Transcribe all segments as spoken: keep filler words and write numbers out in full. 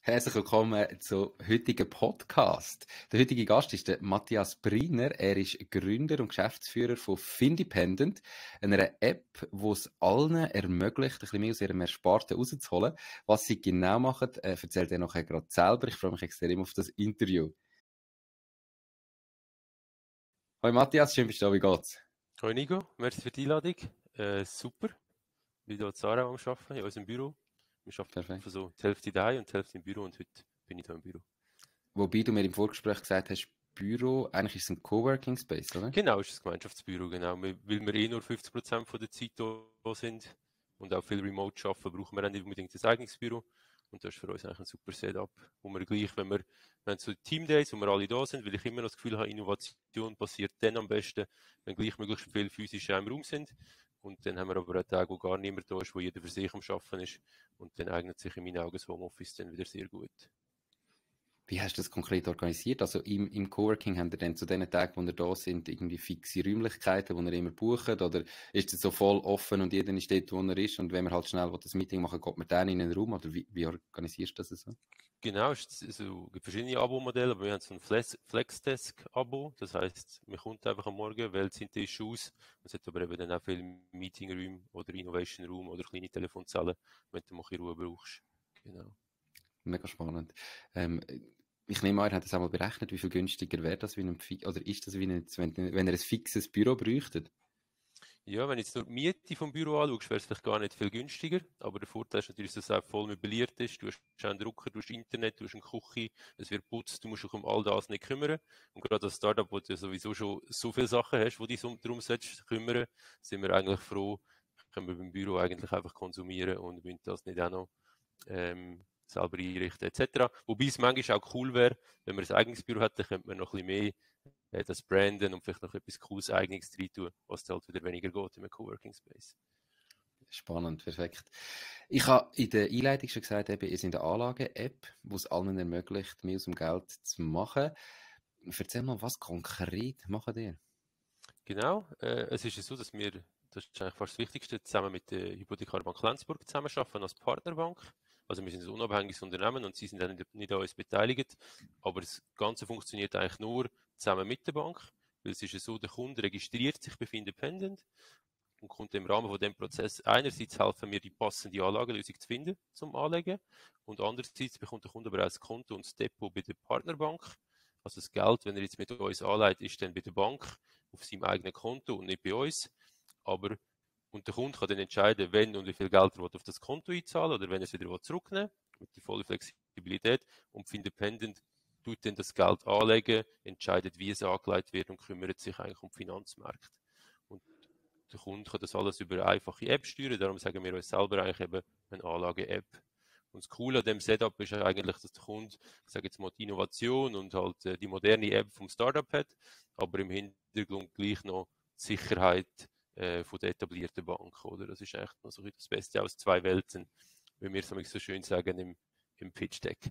Herzlich willkommen zum heutigen Podcast. Der heutige Gast ist der Matthias Briner. Er ist Gründer und Geschäftsführer von Findependent, einer App, die es allen ermöglicht, ein bisschen mehr aus ihrem Ersparten rauszuholen. Was sie genau machen, äh, erzählt er nachher gerade selber. Ich freue mich extrem auf das Interview. Hallo Matthias, schön bist du da, wie geht's? Hallo Nico, merci für die Einladung. Äh, super. Ich bin hier in Zara am Arbeiten, in unserem Büro. Wir Perfekt. arbeiten so die Hälfte daheim und die Hälfte im Büro und heute bin ich hier im Büro. Wobei du mir im Vorgespräch gesagt hast, Büro, eigentlich ist es ein Coworking Space, oder? Genau, ist das Gemeinschaftsbüro, genau. Wir- Weil wir eh nur fünfzig Prozent von der Zeit da sind und auch viel remote arbeiten, brauchen wir auch nicht unbedingt ein eigenes Büro. Und das ist für uns eigentlich ein super Setup, wo wir gleich, wenn wir, wenn so Teamdays, wo wir alle da sind, weil ich immer noch das Gefühl habe, Innovation passiert dann am besten, wenn gleich möglichst viele physische im Raum sind. Und dann haben wir aber auch Tage, wo gar niemand da ist, wo jeder für sich am Arbeiten ist. Und dann eignet sich in meinen Augen das Homeoffice dann wieder sehr gut. Wie hast du das konkret organisiert? Also im, im Coworking habt ihr dann zu den Tagen, wo ihr da sind, irgendwie fixe Räumlichkeiten, die ihr immer bucht? Oder ist es so voll offen und jeder ist dort, wo er ist? Und wenn man halt schnell das Meeting machen will, geht man dann in einen Raum? Oder wie, wie organisierst du das so? Genau, es ist- also, es gibt verschiedene Abo-Modelle, aber wir haben so ein Flex- Flexdesk-Abo. Das heisst, man kommt einfach am Morgen, wählt seinen Tisch aus. Es hat aber eben dann auch viele Meeting-Räume oder Innovation Room oder kleine Telefonzellen, wenn du mal ein bisschen Ruhe brauchst. Genau. Mega spannend. Ähm, ich nehme an, ihr habt das einmal berechnet, wie viel günstiger wäre das, wie ein, Fi- oder ist das, wie ein, wenn, wenn ihr ein fixes Büro bräuchtet? Ja, wenn du jetzt nur die Miete vom Büro anschaust, wäre es vielleicht gar nicht viel günstiger. Aber der Vorteil ist natürlich, dass es auch voll möbliert ist. Du hast einen Drucker, du hast Internet, du hast eine Küche, es wird putzt, du musst dich um all das nicht kümmern. Und gerade als Startup, wo du sowieso schon so viele Sachen hast, wo du dich um- darum solltest kümmern, sind wir eigentlich froh, können wir beim Büro eigentlich einfach konsumieren und müssen das nicht auch noch ähm, selber einrichten et cetera. Wobei es manchmal auch cool wäre, wenn man ein eigenes Büro hätte, könnte man noch ein bisschen mehr äh, das branden und vielleicht noch etwas Cooles Eigenes rein tun, was dann halt wieder weniger geht in einem Coworking Space. Spannend, perfekt. Ich habe in der Einleitung schon gesagt, eben, ihr seid eine Anlage-App, die es allen ermöglicht, mehr aus dem Geld zu machen. Erzähl mal, was konkret macht ihr? Genau, äh, es ist ja so, dass wir, das ist eigentlich fast das Wichtigste, zusammen mit der Hypothekarbank Lenzburg zusammenarbeiten als Partnerbank. Also wir sind ein unabhängiges Unternehmen und sie sind auch nicht, nicht an uns beteiligt, aber das Ganze funktioniert eigentlich nur zusammen mit der Bank, weil es ist ja so, der Kunde registriert sich bei Findependent und kommt im Rahmen von dem Prozess einerseits helfen wir, die passende Anlagelösung zu finden zum Anlegen und andererseits bekommt der Kunde aber auch ein Konto und das Depot bei der Partnerbank. Also das Geld, wenn er jetzt mit uns anlegt, ist dann bei der Bank auf seinem eigenen Konto und nicht bei uns. Aber und der Kunde kann dann entscheiden, wenn und wie viel Geld er auf das Konto einzahlen oder wenn er es wieder zurücknehmen will, mit der vollen Flexibilität. Und Findependent tut dann das Geld anlegen, entscheidet, wie es angelegt wird und kümmert sich eigentlich um die Finanzmärkte. Und der Kunde kann das alles über eine einfache App steuern, darum sagen wir uns selber eigentlich eben eine Anlage-App. Und das Coole an dem Setup ist eigentlich, dass der Kunde, ich sage jetzt mal, die Innovation und halt äh, die moderne App vom Startup hat, aber im Hintergrund gleich noch die Sicherheit äh, von der etablierten Bank, oder? Das ist echt noch so das Beste aus zwei Welten, wie wir es so schön sagen im, im Pitch-Deck.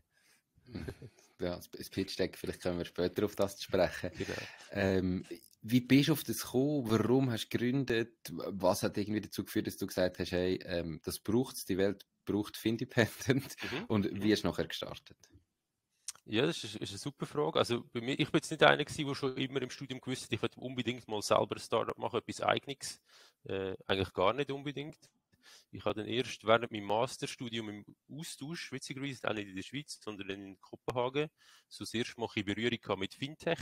Ja, das Pitch-Deck, vielleicht können wir später auf das sprechen. Genau. Ähm, wie bist du auf das gekommen? Warum hast du gegründet? Was hat irgendwie dazu geführt, dass du gesagt hast, hey, ähm, das braucht es, die Welt braucht Findependent? Mhm. Und wie Mhm. hast du nachher gestartet? Ja, das ist, ist eine super Frage. Also bei mir, ich bin jetzt nicht einer gewesen, der schon immer im Studium gewusst hat, ich will unbedingt mal selber ein Startup machen, etwas Eigenes. Äh, eigentlich gar nicht unbedingt. Ich habe dann erst während meinem Masterstudium im Austausch, witzigerweise auch nicht in der Schweiz, sondern in Kopenhagen, so das erste Mal in Berührung gehabt mit Fintech.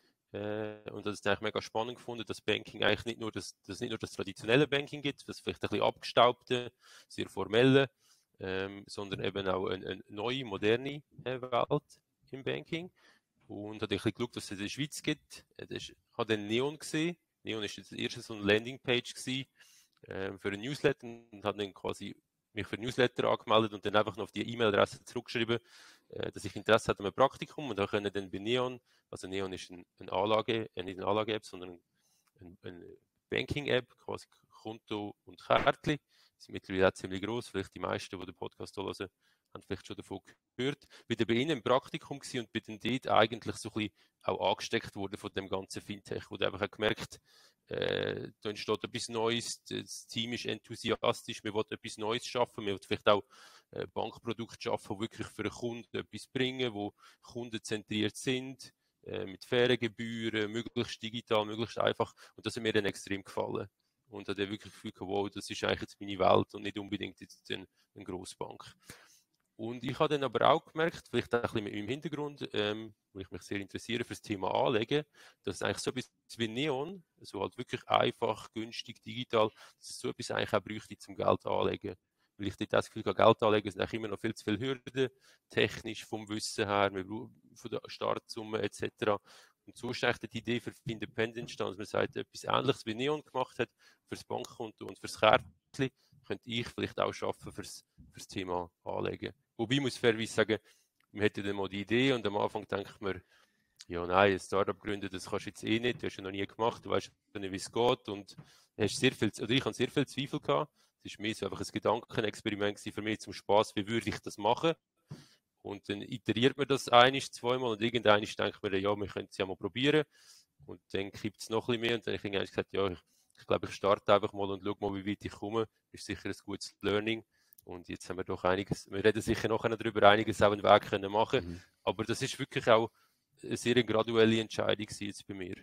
Äh, und das ist eigentlich mega spannend gefunden, dass Banking eigentlich nicht nur das, dass es nicht nur das traditionelle Banking gibt, das vielleicht ein bisschen abgestaubte, sehr formelle, ähm, sondern eben auch eine, eine neue, moderne äh, Welt im Banking. Und habe ein bisschen geschaut, was es in der Schweiz gibt. Äh, das ist, habe dann Neon gesehen. Neon ist das erste so eine Landingpage gewesen, äh, für ein Newsletter und habe dann quasi mich für ein Newsletter angemeldet und dann einfach noch auf die E-Mail-Adresse zurückgeschrieben, äh, dass ich Interesse hatte an einem Praktikum und da können dann bei Neon, also Neon ist ein, eine Anlage, äh, nicht eine Anlage-App, sondern ein, eine Banking-App, quasi Konto und Kärtchen. Die sind mittlerweile auch ziemlich groß, vielleicht die meisten, die den Podcast hören, haben vielleicht schon davon gehört. Bin dann bei Ihnen im Praktikum gewesen und bin dann dort eigentlich so ein bisschen auch angesteckt worden von dem ganzen Fintech, wo du einfach gemerkt, äh, da entsteht etwas Neues, das Team ist enthusiastisch, wir wollen etwas Neues schaffen, wir wollen vielleicht auch äh, Bankprodukte schaffen, die wirklich für den Kunden etwas bringen, die kundenzentriert sind, äh, mit fairen Gebühren, möglichst digital, möglichst einfach, und das hat mir dann extrem gefallen. Und habe dann wirklich das Gefühl gehabt, wow, das ist eigentlich jetzt meine Welt und nicht unbedingt jetzt eine, eine Grossbank. Und ich habe dann aber auch gemerkt, vielleicht auch ein bisschen mit meinem Hintergrund, ähm, wo ich mich sehr interessiere für das Thema Anlegen, dass es eigentlich so etwas wie Neon, so halt wirklich einfach, günstig, digital, dass es so etwas eigentlich auch bräuchte zum Geld anlegen. Weil ich dort das Gefühl habe, Geld anlegen sind eigentlich immer noch viel zu viele Hürden, technisch, vom Wissen her, von der Startsumme et cetera. Und so ist eigentlich die Idee für Findependent entstanden, dass man sagt, etwas Ähnliches wie Neon gemacht hat, fürs Bankkonto und fürs Kärtchen, könnte ich vielleicht auch schaffen fürs, fürs Thema Anlegen. Wobei ich muss fairerweise sagen, wir hätten dann mal die Idee und am Anfang denkt man, ja nein, ein Startup gründen, das kannst du jetzt eh nicht, du hast ja noch nie gemacht, du weißt nicht, wie es geht und hast sehr viel, oder ich habe sehr viel Zweifel gehabt. Es war mehr so einfach ein Gedankenexperiment für mich zum Spaß, wie würde ich das machen? Und dann iteriert man das einiges, zweimal und irgendwann denkt man, ja, wir können es ja mal probieren. Und dann kippt es noch ein bisschen mehr und dann habe ich gesagt, ja, ich, ich glaube, ich starte einfach mal und schaue mal, wie weit ich komme. Das ist sicher ein gutes Learning. Und jetzt haben wir doch einiges, wir reden sicher nachher darüber, einiges auch einen Weg können machen. Mhm. Aber das ist wirklich auch eine sehr graduelle Entscheidung jetzt bei mir.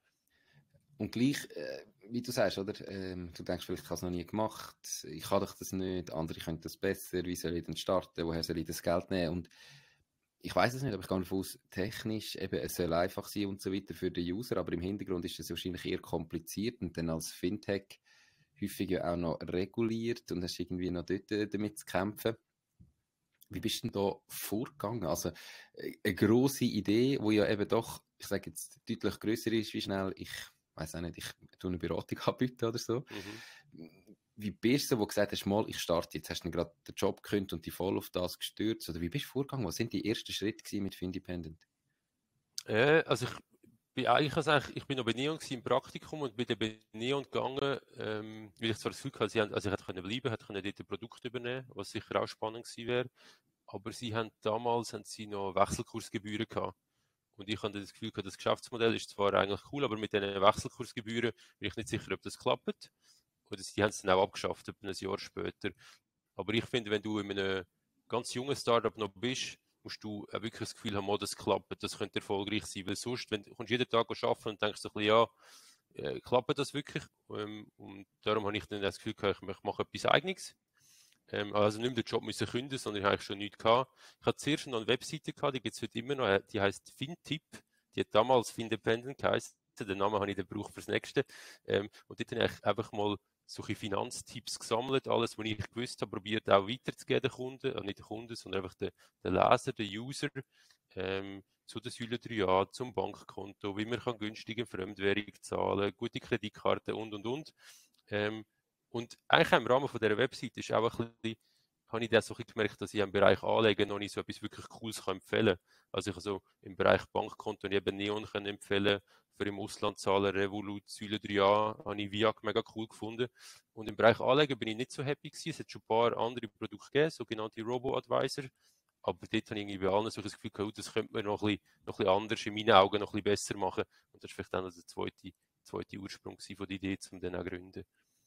Und gleich, äh, wie du sagst, oder? Ähm, du denkst vielleicht, ich habe es noch nie gemacht, ich kann doch das nicht, andere können das besser, wie soll ich denn starten, woher soll ich das Geld nehmen? Und ich weiß es nicht, aber ich gehe davon aus, technisch, eben, es soll einfach sein und so weiter für den User, aber im Hintergrund ist es wahrscheinlich eher kompliziert und dann als Fintech häufig ja auch noch reguliert und hast irgendwie noch dort äh, damit zu kämpfen. Wie bist du denn da vorgegangen? Also, eine grosse Idee, die ja eben doch, ich sage jetzt, deutlich grösser ist, wie schnell ich, weiß auch nicht, ich tue eine Beratung anbieten oder so. Mhm. Wie bist du, wo du gesagt hast, mal, ich starte jetzt, hast du gerade den Job gekündigt und dich voll auf das gestürzt? Oder wie bist du vorgegangen? Was sind die ersten Schritte mit Findependent? Äh, also ich bin eigentlich, also eigentlich, ich bin noch bei Neon im Praktikum und bin dann bei Neon gegangen, ähm, weil ich zwar das Gefühl hatte, sie haben, also ich hätte können bleiben, hätte können dort ein Produkt übernehmen, was sicher auch spannend gewesen wäre. Aber sie haben damals haben sie noch Wechselkursgebühren gehabt. Und ich hatte das Gefühl, das Geschäftsmodell ist zwar eigentlich cool, aber mit diesen Wechselkursgebühren bin ich nicht sicher, ob das klappt. Oder die haben es dann auch abgeschafft, etwa ein Jahr später. Aber ich finde, wenn du in einem ganz jungen Startup noch bist, musst du auch wirklich das Gefühl haben, oh, das klappt, das könnte erfolgreich sein. Weil sonst, wenn du kommst jeden Tag arbeiten und denkst so ein bisschen, ja, äh, klappt das wirklich? Ähm, und darum habe ich dann das Gefühl gehabt, ich mache etwas Eigenes. Ähm, also nicht mehr den Job müssen künden, sondern ich habe eigentlich schon nichts gehabt. Ich hatte zuerst noch eine Webseite gehabt, die gibt es heute immer noch, die heißt Fintip. Die hat damals Findependent geheißen. Den Namen habe ich dann gebraucht fürs Nächste. Ähm, und dort habe ich einfach mal solche Finanztipps gesammelt, alles, was ich gewusst habe, probiert auch weiterzugeben den Kunden, also nicht den Kunden, sondern einfach den, den Leser, den User, ähm, zu den Säule drei a, zum Bankkonto, wie man kann günstige Fremdwährung zahlen, gute Kreditkarten und, und, und. Ähm, und eigentlich im Rahmen von dieser Website ist auch ein bisschen, habe ich das so gemerkt, dass ich im Bereich Anlegen noch nicht so etwas wirklich Cooles kann empfehlen kann. Also ich also im Bereich Bankkonto eben Neon können empfehlen, für im Ausland zahlen, Revolut, Säule drei a, habe ich Viag mega cool gefunden. Und im Bereich Anlegen bin ich nicht so happy gewesen. Es hat schon ein paar andere Produkte gegeben, sogenannte Robo-Advisor. Aber dort habe ich irgendwie bei allen so das Gefühl gehabt, das könnte man noch ein, bisschen, noch ein bisschen anders, in meinen Augen noch ein bisschen besser machen. Und das war vielleicht auch noch der zweite, zweite Ursprung von der Idee, um den auch zu gründen.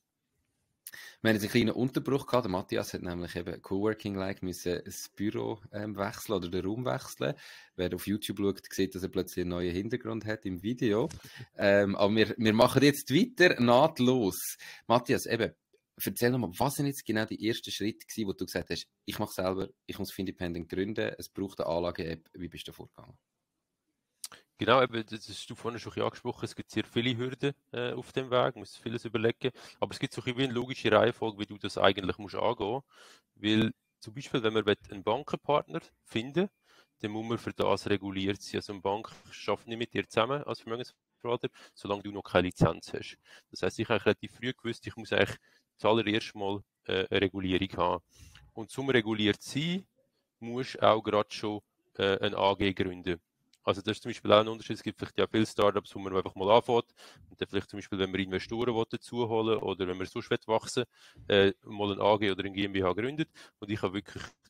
Wir hatten einen kleinen Unterbruch gehabt. Der Matthias hat nämlich eben Coworking-like müssen das Büro ähm, wechseln oder den Raum wechseln. Wer auf YouTube schaut, sieht, dass er plötzlich einen neuen Hintergrund hat im Video. Ähm, aber wir, wir machen jetzt weiter, nahtlos. Matthias, eben, erzähl nochmal, was sind jetzt genau die ersten Schritte gewesen, wo du gesagt hast, ich mache selber, ich muss Findependent gründen, es braucht eine Anlage-App. Wie bist du vorgegangen? Genau, eben, das hast du vorhin schon angesprochen, es gibt sehr viele Hürden äh, auf dem Weg, man muss vieles überlegen, aber es gibt so ein bisschen eine logische Reihenfolge, wie du das eigentlich musst angehen, weil zum Beispiel, wenn man einen Bankenpartner finden, dann muss man für das reguliert sein. Also eine Bank arbeitet nicht mit dir zusammen als Vermögensverwalter, solange du noch keine Lizenz hast. Das heisst, ich habe relativ früh gewusst, ich muss eigentlich zuallererst mal äh, eine Regulierung haben. Und zum reguliert sein, musst du auch gerade schon äh, ein A G gründen. Also das ist zum Beispiel auch ein Unterschied. Es gibt vielleicht ja viele Startups, wo man einfach mal anfängt und dann vielleicht zum Beispiel, wenn man Investoren dazu holen oder wenn man sonst wachsen will, äh, mal ein A G oder ein GmbH gründet. Und ich habe wirklich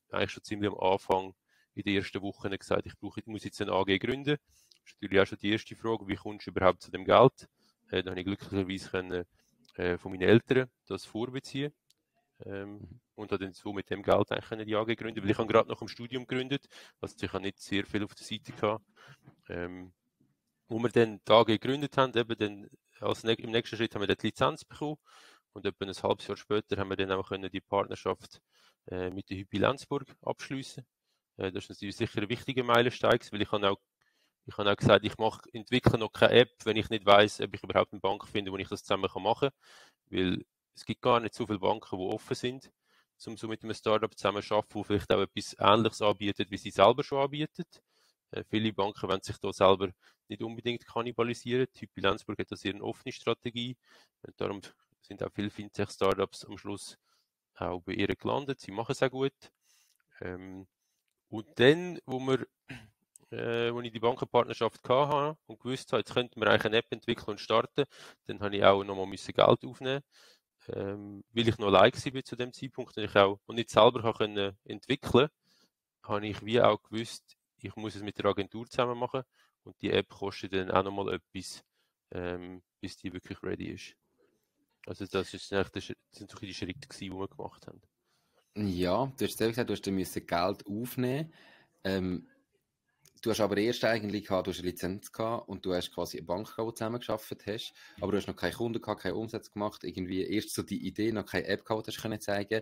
eigentlich schon ziemlich am Anfang in den ersten Wochen gesagt, ich, brauche, ich muss jetzt eine A G gründen. Das ist natürlich auch schon die erste Frage, wie kommst du überhaupt zu dem Geld? Äh, da habe ich glücklicherweise können, äh, von meinen Eltern das vorbeziehen. Ähm, und habe dann so mit dem Geld eigentlich die A G gründen, weil ich habe gerade nach dem Studium gegründet, also ich habe nicht sehr viel auf der Seite gehabt. Ähm, wo wir dann die A G gegründet haben, eben dann als ne im nächsten Schritt haben wir dann die Lizenz bekommen und etwa ein halbes Jahr später haben wir dann auch können die Partnerschaft äh, mit der Hypi Lenzburg abschließen. Äh, das ist natürlich sicher ein wichtiger Meilenstein, weil ich habe auch ich habe auch gesagt, ich mache, entwickle noch keine App, wenn ich nicht weiss, ob ich überhaupt eine Bank finde, wo ich das zusammen machen kann. Weil es gibt gar nicht so viele Banken, die offen sind, um so mit einem Startup zusammen zu arbeiten, die vielleicht auch etwas Ähnliches anbietet, wie sie selber schon anbieten. Äh, viele Banken wollen sich da selber nicht unbedingt kannibalisieren. Die Hypi Lenzburg hat da sehr eine offene Strategie. Und darum sind auch viele Fintech-Startups am Schluss auch bei ihr gelandet. Sie machen es auch gut. Ähm, und dann, wo wir Äh, als ich die Bankenpartnerschaft hatte und gewusst habe, jetzt könnten wir eigentlich eine App entwickeln und starten, dann habe ich auch nochmal Geld aufnehmen ähm, weil ich noch allein war zu dem Zeitpunkt und ich auch und nicht selber kann können entwickeln, habe ich wie auch gewusst, ich muss es mit der Agentur zusammen machen und die App kostet dann auch nochmal etwas, ähm, bis die wirklich ready ist. Also das, ist eigentlich der, das sind so die Schritte gewesen, die wir gemacht haben. Ja, du hast selber gesagt, du hast dann müssen Geld aufnehmen. Ähm, du hast aber erst eigentlich gehabt, du hast eine Lizenz gehabt und du hast quasi eine Bank gehabt, wo du zusammengearbeitet hast, aber du hast noch keine Kunden gehabt, keinen Umsatz gemacht, irgendwie erst so die Idee, noch keine App gehabt, die du hast zeigen.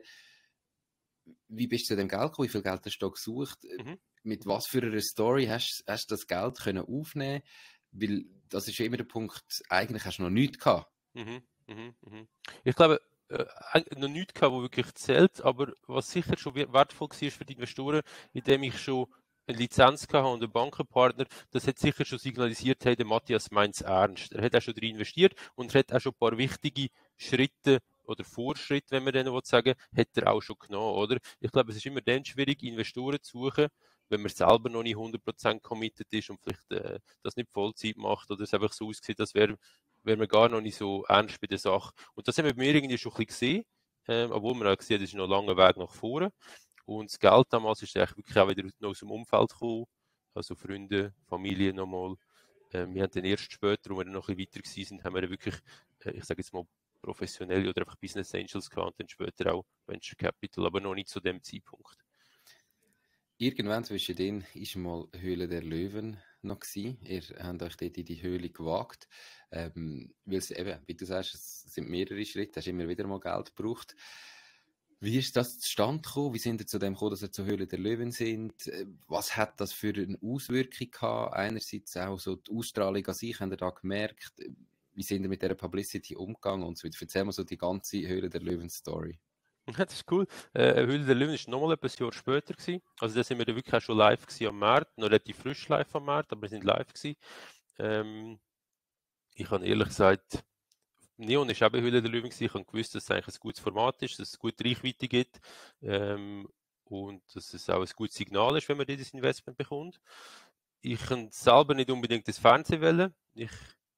Wie bist du zu dem Geld gekommen? Wie viel Geld hast du da gesucht? Mhm. Mit was für einer Story hast, hast du das Geld können aufnehmen? Weil das ist ja immer der Punkt, eigentlich hast du noch nichts gehabt. Mhm, mhm, mhm. Ich glaube, äh, noch nichts gehabt, wo wirklich zählt, aber was sicher schon wertvoll war für die Investoren, indem ich schon eine Lizenz hatte und einen Bankenpartner, das hat sicher schon signalisiert, hey, der Matthias meint es ernst. Er hat auch schon drin investiert und er hat auch schon ein paar wichtige Schritte oder Vorschritte, wenn man denen sagen will, hat er auch schon genommen, oder? Ich glaube, es ist immer dann schwierig, Investoren zu suchen, wenn man selber noch nicht hundert Prozent committed ist und vielleicht äh, das nicht Vollzeit macht oder es einfach so aussieht, als wäre wäre man gar noch nicht so ernst bei der Sache. Und das haben wir bei mir irgendwie schon ein bisschen gesehen, ähm, obwohl man auch gesehen hat, es ist noch ein langer Weg nach vorne. Und das Geld damals ist eigentlich wirklich auch wieder aus dem Umfeld gekommen, also Freunde, Familie nochmal. Ähm, wir haben dann erst später, wo wir dann noch ein bisschen weiter gewesen sind, haben wir dann wirklich, äh, ich sage jetzt mal, professionelle oder einfach Business Angels gehabt und dann später auch Venture Capital, aber noch nicht zu dem Zeitpunkt. Irgendwann zwischendrin war mal Höhle der Löwen noch gewesen. Ihr habt euch dort in die Höhle gewagt. Ähm, weil es eben, wie du sagst, es sind mehrere Schritte, hast immer wieder mal Geld gebraucht. Wie ist das zustande gekommen? Wie sind ihr zu dem gekommen, dass ihr zur Höhle der Löwen sind? Was hat das für eine Auswirkung gehabt? Einerseits auch so die Ausstrahlung an sich, habt ihr da gemerkt? Wie sind ihr mit dieser Publicity umgegangen und so weiter? Erzähl mal so die ganze Höhle der Löwen-Story. Ja, das ist cool. Äh, Höhle der Löwen war nochmal etwas Jahr später gewesen. Also da sind wir wirklich auch schon live gewesen am Markt, noch relativ frisch live am Markt, aber wir sind live gewesen. Ähm, ich habe ehrlich gesagt, Neon ist auch bei Höhle der Löwen gewesen. Ich habe gewusst, dass es eigentlich ein gutes Format ist, dass es gute Reichweite gibt ähm, und dass es auch ein gutes Signal ist, wenn man dieses Investment bekommt. Ich kann selber nicht unbedingt das Fernsehen wählen. Ich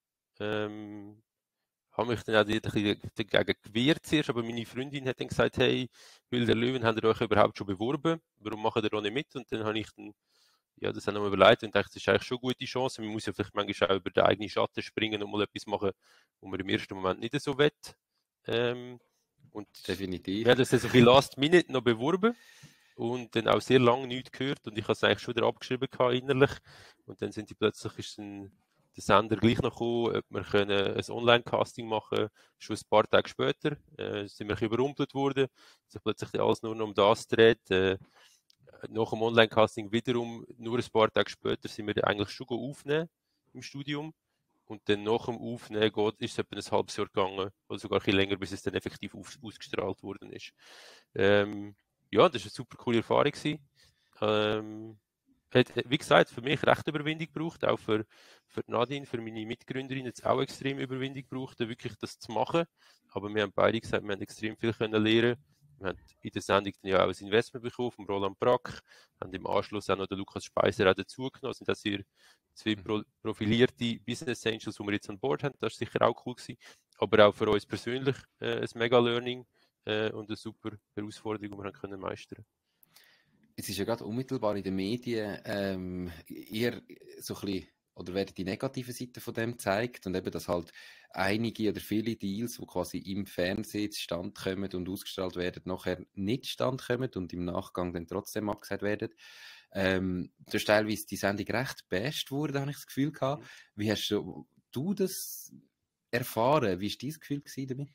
ähm, habe mich dann auch dagegen gewehrt zuerst, aber meine Freundin hat dann gesagt, hey, Höhle der Löwen, habt ihr euch überhaupt schon beworben? Warum macht ihr da nicht mit? Und dann habe ich dann ja, das haben wir überlegt und dachte, das ist eigentlich schon eine gute Chance. Man muss ja vielleicht manchmal auch über den eigenen Schatten springen und mal etwas machen, wo man im ersten Moment nicht so will. Ähm, und Definitiv. wir haben das dann so viel Last Minute noch beworben und dann auch sehr lange nichts gehört und ich habe es eigentlich schon wieder abgeschrieben innerlich. Und dann sind die plötzlich ist ein, der Sender gleich noch gekommen, ob wir können ein Online-Casting machen können. Schon ein paar Tage später äh, sind wir überrumpelt worden, sich plötzlich alles nur noch um das dreht. Äh, nach dem Online-Casting wiederum, nur ein paar Tage später, sind wir eigentlich schon aufnehmen im Studium. Und dann nach dem Aufnehmen geht, ist es etwa ein halbes Jahr gegangen, oder sogar ein bisschen länger, bis es dann effektiv auf, ausgestrahlt worden ist. Ähm, ja, das war eine super coole Erfahrung gewesen. Ähm, hat, wie gesagt, für mich recht Überwindung gebraucht, auch für, für Nadine, für meine Mitgründerin hat es auch extrem Überwindung gebraucht, wirklich das zu machen. Aber wir haben beide gesagt, wir haben extrem viel können lernen. Wir haben in der Sendung dann ja auch ein Investment bekommen vom Roland Brack, haben im Anschluss auch noch den Lukas Speiser auch dazugenommen, sind das hier zwei pro profilierte Business Angels, die wir jetzt an Bord haben, das war sicher auch cool gewesen, aber auch für uns persönlich äh, ein Mega-Learning äh, und eine super Herausforderung, die wir haben können meistern. es ist ja gerade unmittelbar in den Medien ähm, eher so ein bisschen, oder werden die negativen Seiten von dem gezeigt und eben, dass halt einige oder viele Deals, die quasi im Fernsehen zustande kommen und ausgestrahlt werden, nachher nicht zustande kommen und im Nachgang dann trotzdem abgesagt werden. Ähm, da ist teilweise die Sendung recht basht wurde, habe ich das Gefühl gehabt. Wie hast du, du das erfahren? Wie war dein Gefühl gewesen damit?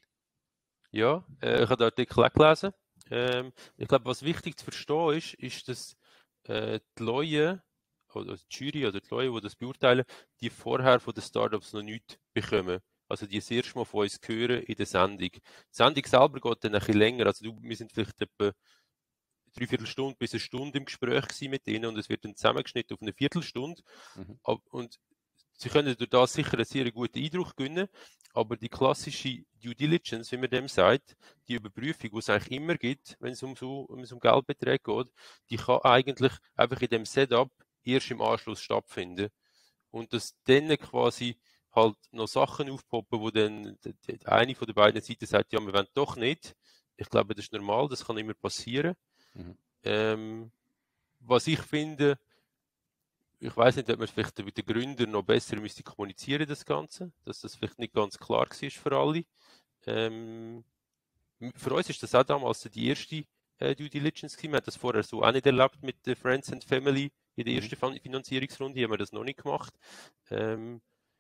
Ja, äh, ich habe den Artikel auch gelesen. Ähm, ich glaube, was wichtig zu verstehen ist, ist, dass äh, die Leute, oder die Jury oder die Leute, die das beurteilen, die vorher von den Startups noch nichts bekommen. Also die das erste Mal von uns hören in der Sendung. Die Sendung selber geht dann ein bisschen länger. Also du, wir sind vielleicht etwa dreiviertel Stunde bis eine Stunde im Gespräch gewesen mit ihnen und es wird dann zusammengeschnitten auf eine Viertelstunde. Mhm. Ab- Und sie können durch das sicher einen sehr guten Eindruck gewinnen, aber die klassische Due Diligence, wie man dem sagt, die Überprüfung, die es eigentlich immer gibt, wenn es um, so, wenn es um Geldbeträge geht, die kann eigentlich einfach in dem Setup erst im Anschluss stattfinden. Und dass dann quasi halt noch Sachen aufpoppen, wo dann die, die eine von den beiden Seiten sagt, ja, wir wollen doch nicht. Ich glaube, das ist normal, das kann immer passieren. Mhm. Ähm, was ich finde, ich weiß nicht, ob man vielleicht mit den Gründern noch besser müsste kommunizieren, das Ganze, dass das vielleicht nicht ganz klar war für alle. Ähm, für uns ist das auch damals die erste äh, Due Diligence gewesen. Wir haben das vorher so auch nicht erlebt mit den Friends and Family. In der Mhm. ersten Finanzierungsrunde haben wir das noch nicht gemacht. Ähm,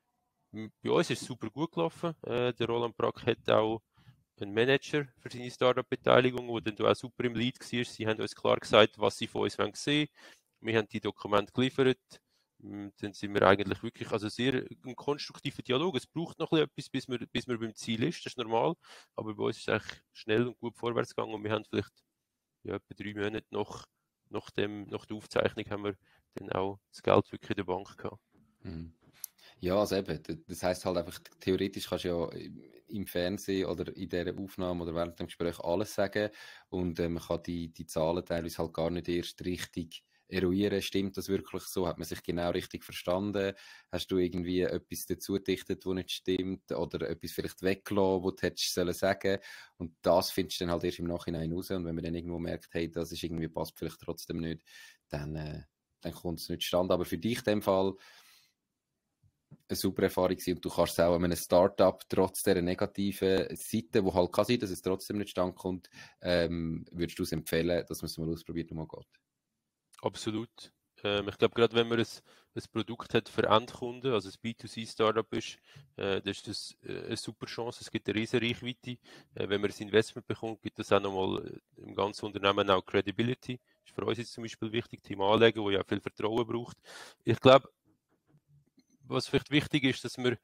bei uns ist es super gut gelaufen. Äh, der Roland Brack hat auch einen Manager für seine Startup-Beteiligung, der dann auch super im Lead war. Sie haben uns klar gesagt, was sie von uns sehen wollen. Wir haben die Dokumente geliefert. Dann sind wir eigentlich wirklich, also sehr ein konstruktiver Dialog. Es braucht noch etwas, bis man, bis man beim Ziel ist, das ist normal. Aber bei uns ist es eigentlich schnell und gut vorwärts gegangen und wir haben vielleicht ja, etwa drei Monate nach, nach, dem, nach der Aufzeichnung haben wir dann auch das Geld wirklich in der Bank gehabt. Mhm. Ja, also eben, d- das heisst halt einfach, theoretisch kannst du ja im im Fernsehen oder in dieser Aufnahme oder während dem Gespräch alles sagen und äh, man kann die, die Zahlen teilweise halt gar nicht erst richtig eruieren. Stimmt das wirklich so? Hat man sich genau richtig verstanden? Hast du irgendwie etwas dazu gedichtet, das nicht stimmt? Oder etwas vielleicht weggelassen, was du hättest sollen sagen? Und das findest du dann halt erst im Nachhinein raus. Und wenn man dann irgendwo merkt, hey, das ist irgendwie passt vielleicht trotzdem nicht, dann, äh, dann kommt es nicht zustande. Aber für dich in dem Fall eine super Erfahrung gewesen und du kannst es auch an einem Startup trotz dieser negativen Seite, wo halt kann sein, dass es trotzdem nicht stand kommt, ähm, würdest du es empfehlen, dass man es mal ausprobiert und mal geht? Absolut. Ähm, ich glaube, gerade wenn man ein, ein Produkt hat für Endkunden, also ein B zwei C-Startup ist, äh, dann ist das äh, eine super Chance. Es gibt eine riesige Reichweite. Äh, wenn man ein Investment bekommt, gibt das auch nochmal äh, im ganzen Unternehmen auch Credibility. Das ist für uns jetzt zum Beispiel wichtig, Thema Anlegen, wo ja viel Vertrauen braucht. Ich glaube, was vielleicht wichtig ist, dass man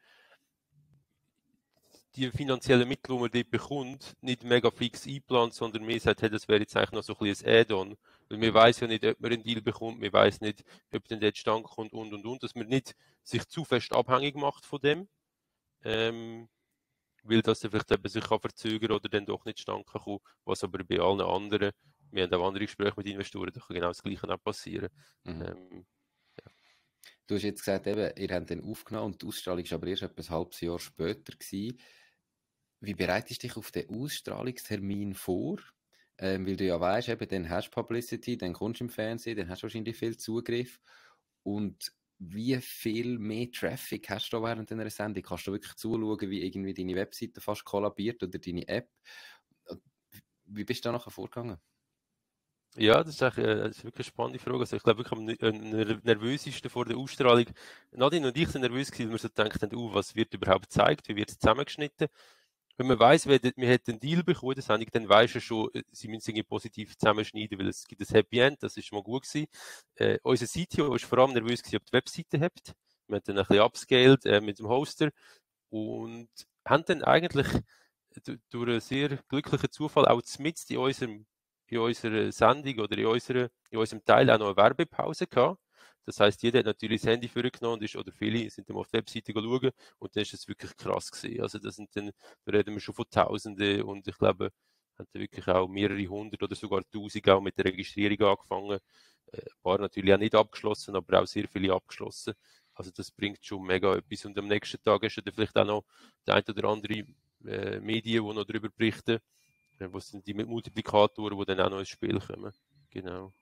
die finanziellen Mittel, die man dort bekommt, nicht mega fix einplant, sondern mehr sagt, hey, das wäre jetzt eigentlich noch so ein bisschen ein Add-on. Weil man weiß ja nicht, ob man einen Deal bekommt, man weiß nicht, ob dann der Stand kommt und und und, dass man nicht sich zu fest abhängig macht von dem, ähm, weil das dann vielleicht eben sich kann verzögern oder dann doch nicht stand kann kommen, was aber bei allen anderen, wir haben auch andere Gespräche mit Investoren, da kann genau das Gleiche auch passieren. Mhm. Ähm, Du hast jetzt gesagt, eben, ihr habt den aufgenommen und die Ausstrahlung war aber erst etwa ein halbes Jahr später gewesen. Wie bereitest du dich auf den Ausstrahlungstermin vor? Ähm, weil du ja weißt, eben, dann hast du Publicity, dann kommst du im Fernsehen, dann hast du wahrscheinlich viel Zugriff. Und wie viel mehr Traffic hast du da während einer Sendung? Kannst du wirklich zuschauen, wie irgendwie deine Webseite fast kollabiert oder deine App? Wie bist du da nachher vorgegangen? Ja, das ist, eigentlich, äh, das ist wirklich eine spannende Frage. Also ich glaube wirklich am ner- äh, ner- nervösesten vor der Ausstrahlung. Nadine und ich sind nervös gewesen, weil wir so gedacht haben, uh, was wird überhaupt gezeigt, wie wird es zusammengeschnitten. Wenn man weiss, wir, wir hätten einen Deal bekommen, das Sendung, dann weisst du schon, äh, sie müssen irgendwie positiv zusammenschneiden, weil es gibt ein Happy End, das ist schon mal gut gewesen. Äh, unser C T O war vor allem nervös gewesen, ob die Webseite habt. Wir haben dann ein bisschen upscaled äh, mit dem Hoster und haben dann eigentlich d- durch einen sehr glücklichen Zufall auch mitten in unserem in unserer Sendung oder in, unserer, in unserem Teil auch noch eine Werbepause gehabt. Das heisst, jeder hat natürlich das Handy vorgenommen und ist, oder viele sind dann auf die Webseite schauen und dann ist es wirklich krass gewesen. Also das sind dann, da reden wir schon von Tausenden und ich glaube, haben dann wirklich auch mehrere hundert oder sogar tausend auch mit der Registrierung angefangen. Äh, Ein paar natürlich auch nicht abgeschlossen, aber auch sehr viele abgeschlossen. Also das bringt schon mega etwas. Und am nächsten Tag hast du dann vielleicht auch noch der ein oder andere äh, Medien, die noch darüber berichten. Äh, Was sind die Multiplikatoren, die dann auch noch ins Spiel kommen. Genau.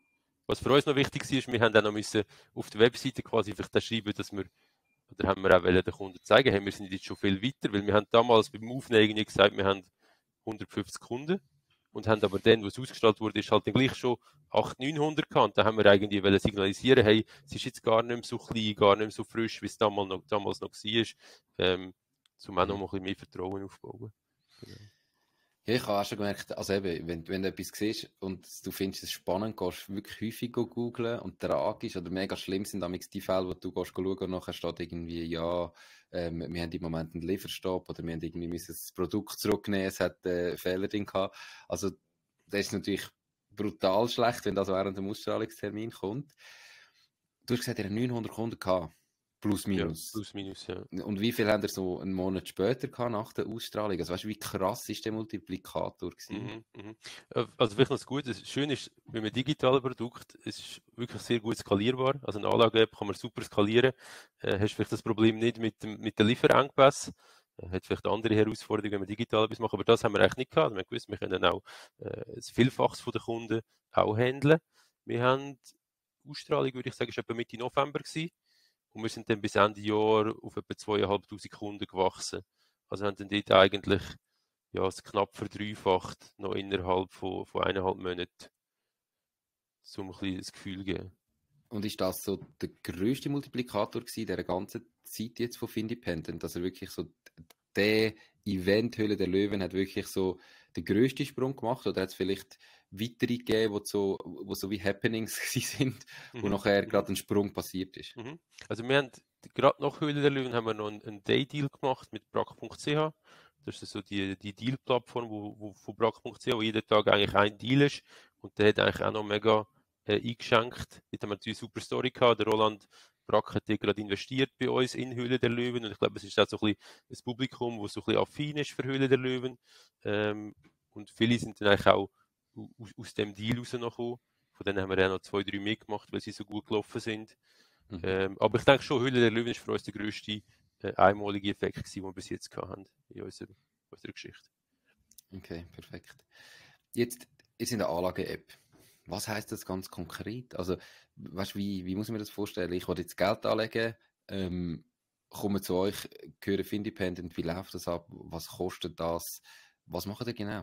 Was für uns noch wichtig ist, wir haben dann noch müssen auf der Webseite quasi vielleicht schreiben, dass wir, oder haben wir auch den Kunden zeigen, hey, wir sind jetzt schon viel weiter, weil wir haben damals beim Aufnehmen gesagt, wir haben hundertfünfzig Kunden und haben aber dann, wo es ausgestrahlt wurde, ist halt dann gleich schon achthundert, neunhundert gehabt. Da haben wir eigentlich wollen signalisieren, hey, es ist jetzt gar nicht mehr so klein, gar nicht mehr so frisch, wie es damals noch, damals noch war, ähm, um auch noch mal ein bisschen mehr Vertrauen aufzubauen. Genau. Ja, ich habe auch schon gemerkt, also eben, wenn, wenn du etwas siehst und du findest es spannend, gehst du wirklich häufig googlen und tragisch oder mega schlimm sind damals die Fälle, wo du gehst schauen und nachher steht irgendwie, ja, ähm, wir haben im Moment einen Lieferstopp oder wir haben irgendwie müssen das Produkt zurücknehmen, es hat äh, Fehler drin gehabt. Also das ist natürlich brutal schlecht, wenn das während dem Ausstrahlungstermin kommt. Du hast gesagt, ihr habt neunhundert Kunden gehabt, plus minus. Ja, plus minus, ja. Und wie viel haben ihr so einen Monat später gehabt, nach der Ausstrahlung? Also weißt du, wie krass ist der Multiplikator gewesen? Mhm, mhm. Also vielleicht noch das Gute, schön ist, bei einem digitalen Produkt, es ist wirklich sehr gut skalierbar. Also eine Anlage-App kann man super skalieren. Äh, hast vielleicht das Problem nicht mit dem, mit den Lieferengpässen. Äh, hat vielleicht andere Herausforderungen, wenn man digital etwas macht, aber das haben wir eigentlich nicht gehabt. Wir haben gewusst, wir können auch äh, das Vielfaches von den Kunden auch handeln. Wir haben Ausstrahlung, würde ich sagen, ist etwa Mitte November gewesen. Und wir sind dann bis Ende Jahr auf etwa zweitausendfünfhundert Kunden gewachsen. Also haben dann dort eigentlich ja, es knapp verdreifacht, noch innerhalb von, von eineinhalb Monaten, so ein bisschen das Gefühl geben. Und ist das so der grösste Multiplikator gewesen, der ganzen Zeit jetzt von Findependent? Also wirklich so der Event Höhle der Löwen hat wirklich so den grössten Sprung gemacht oder hat es vielleicht weitere gegeben, wo so, wo so wie Happenings sind, wo Mhm. nachher Mhm. gerade ein Sprung passiert ist? Mhm. Also wir haben gerade nach Höhle der Löwen haben wir noch einen, einen Day-Deal gemacht mit brack punkt c h. Das ist so die, die Deal-Plattform wo, wo, von brack punkt c h, wo jeden Tag eigentlich ein Deal ist. Und der hat eigentlich auch noch mega äh, eingeschenkt. Dort haben wir natürlich eine super Story gehabt. Der Roland Brack hat gerade investiert bei uns in Höhle der Löwen. Und ich glaube, es ist auch so ein bisschen ein Publikum, das so ein bisschen affin ist für Höhle der Löwen. Ähm, und viele sind dann eigentlich auch aus, aus dem Deal rausgekommen. Von denen haben wir auch noch zwei, drei mitgemacht, weil sie so gut gelaufen sind. Mhm. Ähm, aber ich denke schon, Höhle der Löwen ist für uns der grösste äh, einmalige Effekt gewesen, den wir bis jetzt gehabt haben in unserer, unserer Geschichte. Okay, perfekt. Jetzt ist in der Anlage-App. Was heißt das ganz konkret? Also, weißt, wie, wie muss ich mir das vorstellen? Ich will jetzt Geld anlegen, ähm, komme zu euch, höre Findependent, wie läuft das ab? Was kostet das? Was macht ihr genau?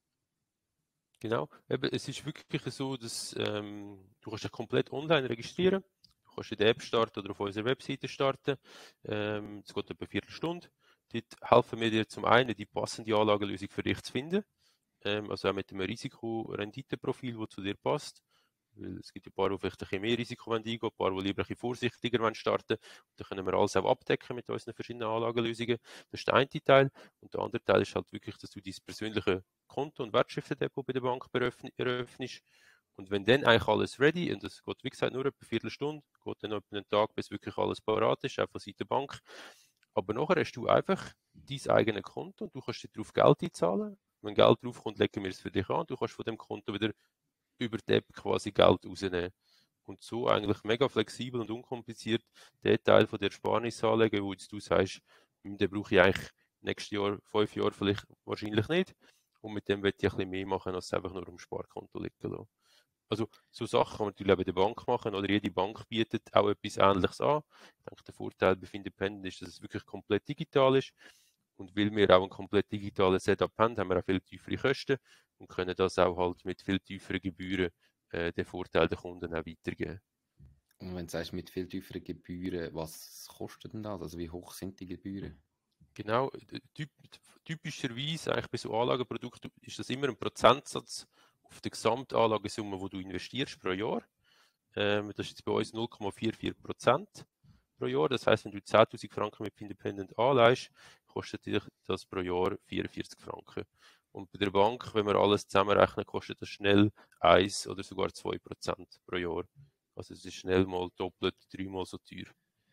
Genau. Eben, es ist wirklich so, dass ähm, du kannst dich komplett online registrieren. Du kannst in der App starten oder auf unserer Webseite starten. Ähm, es geht etwa eine Viertelstunde. Dort helfen wir dir zum einen, die passende Anlagelösung für dich zu finden. Ähm, also auch mit einem Risiko-Rendite-Profil, das zu dir passt. Weil es gibt ein paar, die vielleicht ein bisschen mehr Risiko eingehen wollen, ein paar, die lieber ein bisschen vorsichtiger starten wollen. Und dann können wir alles auch abdecken mit unseren verschiedenen Anlagelösungen. Das ist der eine Teil. Und der andere Teil ist halt wirklich, dass du dein persönliche Konto- und Wertschriftendepot bei der Bank eröffnest. Und wenn dann eigentlich alles ready, und das geht wie gesagt nur etwa eine Viertelstunde, geht dann noch etwa einen Tag, bis wirklich alles parat ist, auch von Seiten der Bank. Aber nachher hast du einfach dein eigenes Konto und du kannst darauf Geld einzahlen. Wenn Geld draufkommt, legen wir es für dich an. Du kannst von dem Konto wieder über die App quasi Geld rausnehmen. Und so eigentlich mega flexibel und unkompliziert den Teil von der Ersparnis anlegen, wo jetzt du sagst, den brauche ich eigentlich nächstes Jahr, fünf Jahre vielleicht wahrscheinlich nicht. Und mit dem möchte ich ein bisschen mehr machen, als einfach nur am Sparkonto liegen lassen. Also so Sachen kann man natürlich auch bei der Bank machen oder jede Bank bietet auch etwas Ähnliches an. Ich denke, der Vorteil bei Findependent ist, dass es wirklich komplett digital ist. Und weil wir auch ein komplett digitales Setup haben, haben wir auch viel tiefere Kosten und können das auch halt mit viel tieferen Gebühren äh, den Vorteil der Kunden auch weitergeben. Und wenn du sagst, mit viel tieferen Gebühren, was kostet denn das? Also wie hoch sind die Gebühren? Genau, typ, typischerweise eigentlich bei so Anlagenprodukten ist das immer ein Prozentsatz auf die Gesamtanlagesumme, die du investierst pro Jahr. Ähm, das ist jetzt bei uns null Komma vierundvierzig Prozent pro Jahr. Das heißt, wenn du zehntausend Franken mit Independent anleihst, kostet dich das pro Jahr vierundvierzig Franken. Und bei der Bank, wenn wir alles zusammenrechnen, kostet das schnell eins oder sogar zwei Prozent pro Jahr. Also es ist schnell mal doppelt, dreimal so teuer.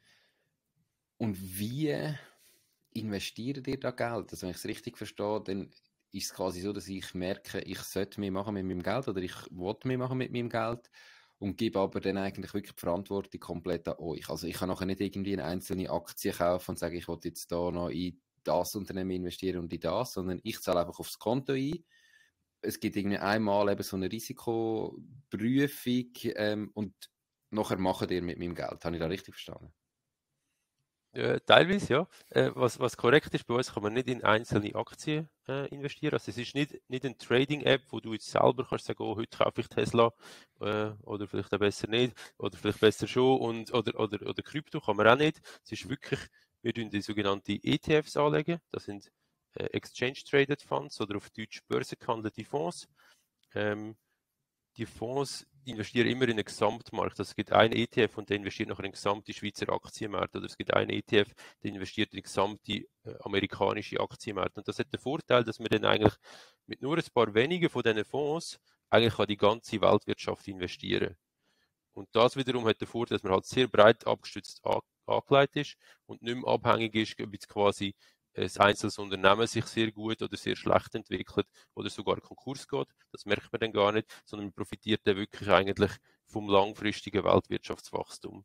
Und wie investiert ihr da Geld? Also wenn ich es richtig verstehe, dann ist es quasi so, dass ich merke, ich sollte mehr machen mit meinem Geld oder ich will mehr machen mit meinem Geld und gebe aber dann eigentlich wirklich die Verantwortung komplett an euch. Also ich kann nachher nicht irgendwie eine einzelne Aktie kaufen und sagen, ich will jetzt da noch in das Unternehmen investieren und in das, sondern ich zahle einfach aufs Konto ein es gibt irgendwie einmal eben so eine Risikoprüfung ähm, und nachher macht ihr mit meinem Geld. Habe ich das richtig verstanden? Äh, teilweise, ja. Äh, was, was korrekt ist, bei uns kann man nicht in einzelne Aktien äh, investieren. Also es ist nicht, nicht eine Trading-App, wo du jetzt selber kannst sagen, oh, heute kaufe ich Tesla äh, oder vielleicht auch besser nicht oder vielleicht besser schon und, oder, oder, oder Krypto kann man auch nicht. Es ist wirklich, wir tun die sogenannten E T Fs anlegen. Das sind äh, Exchange Traded Funds oder auf Deutsch börsengehandelte Fonds. Ähm, die Fonds investieren immer in einen Gesamtmarkt. Also es gibt einen E T F und der investiert nachher in den gesamten Schweizer Aktienmarkt. Oder es gibt einen E T F, der investiert in den gesamten äh, amerikanischen Aktienmarkt. Und das hat den Vorteil, dass wir dann eigentlich mit nur ein paar wenigen von diesen Fonds eigentlich an die ganze Weltwirtschaft investieren. Und das wiederum hat den Vorteil, dass man halt sehr breit abgestützt an, angelegt ist und nicht mehr abhängig ist, ob jetzt quasi ein einzelnes Unternehmen sich sehr gut oder sehr schlecht entwickelt oder sogar Konkurs geht. Das merkt man dann gar nicht, sondern man profitiert dann wirklich eigentlich vom langfristigen Weltwirtschaftswachstum.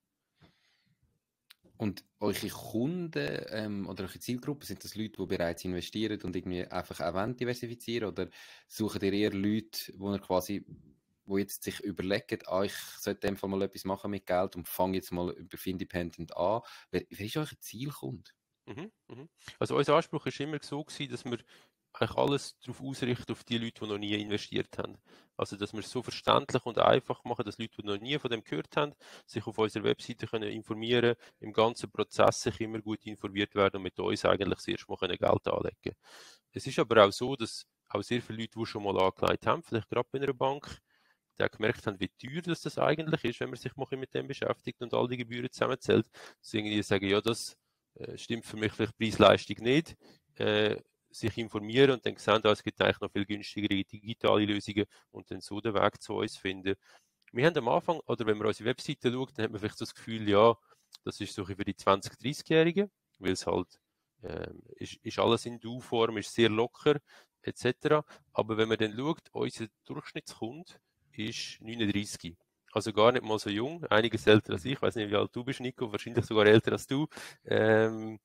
Und eure Kunden ähm, oder eure Zielgruppe, sind das Leute, die bereits investieren und irgendwie einfach auch wollen diversifizieren? Oder sucht ihr eher Leute, wo ihr quasi, wo jetzt sich überlegen, ah, ich sollte in dem Fall mal etwas machen mit Geld und fange jetzt mal über Findependent an? Wer, wer ist euer Zielkunde? Mhm, mhm. Also unser Anspruch war immer so gewesen, dass wir eigentlich alles darauf ausrichten, auf die Leute, die noch nie investiert haben. Also, dass wir es so verständlich und einfach machen, dass Leute, die noch nie von dem gehört haben, sich auf unserer Webseite können informieren, im ganzen Prozess sich immer gut informiert werden und mit uns eigentlich das erste Mal können Geld anlegen können. Es ist aber auch so, dass auch sehr viele Leute, die schon mal angelegt haben, vielleicht gerade bei einer Bank, die auch gemerkt haben, wie teuer das, das eigentlich ist, wenn man sich mal mit dem beschäftigt und all die Gebühren zusammenzählt. Deswegen die sagen, ja, das äh, stimmt für mich vielleicht Preis-Leistung nicht. Äh, sich informieren und dann sehen, es gibt eigentlich noch viel günstigere digitale Lösungen und dann so den Weg zu uns finden. Wir haben am Anfang, oder wenn man unsere Webseite schaut, dann hat man vielleicht so das Gefühl, ja, das ist so für die zwanzig-, dreißig-Jährigen, weil es halt ähm, ist, ist alles in Du-Form, ist sehr locker, et cetera. Aber wenn man dann schaut, unser Durchschnittskunde ist neununddreißig. Also gar nicht mal so jung, einiges älter als ich. Ich weiß nicht, wie alt du bist, Nico, wahrscheinlich sogar älter als du. Ähm,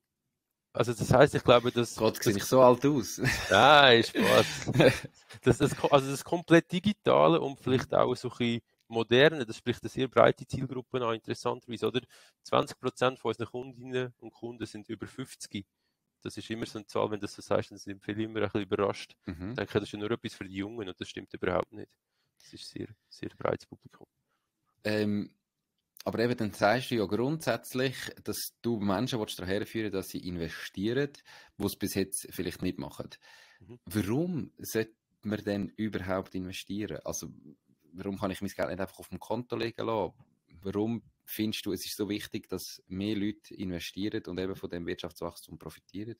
also das heißt, ich glaube, dass... Gott, sehe das, ich so alt aus? Nein, Spaß. Das, das, also das komplett Digitale und vielleicht auch so ein bisschen Moderne, das spricht eine sehr breite Zielgruppe an, interessanterweise, oder? zwanzig Prozent von unseren Kundinnen und Kunden sind über fünfzig. Das ist immer so eine Zahl, wenn du das so sagst, dann sind viele immer ein bisschen überrascht. Mhm. Ich denke, das ist ja nur etwas für die Jungen und das stimmt überhaupt nicht. Das ist sehr, sehr breites Publikum. Ähm, aber eben, dann sagst du ja grundsätzlich, dass du Menschen daran herführen, dass sie investieren, die es bis jetzt vielleicht nicht machen. Mhm. Warum sollte man denn überhaupt investieren? Also, warum kann ich mein Geld nicht einfach auf dem Konto legen lassen? Warum findest du, es ist so wichtig, dass mehr Leute investieren und eben von dem Wirtschaftswachstum profitieren?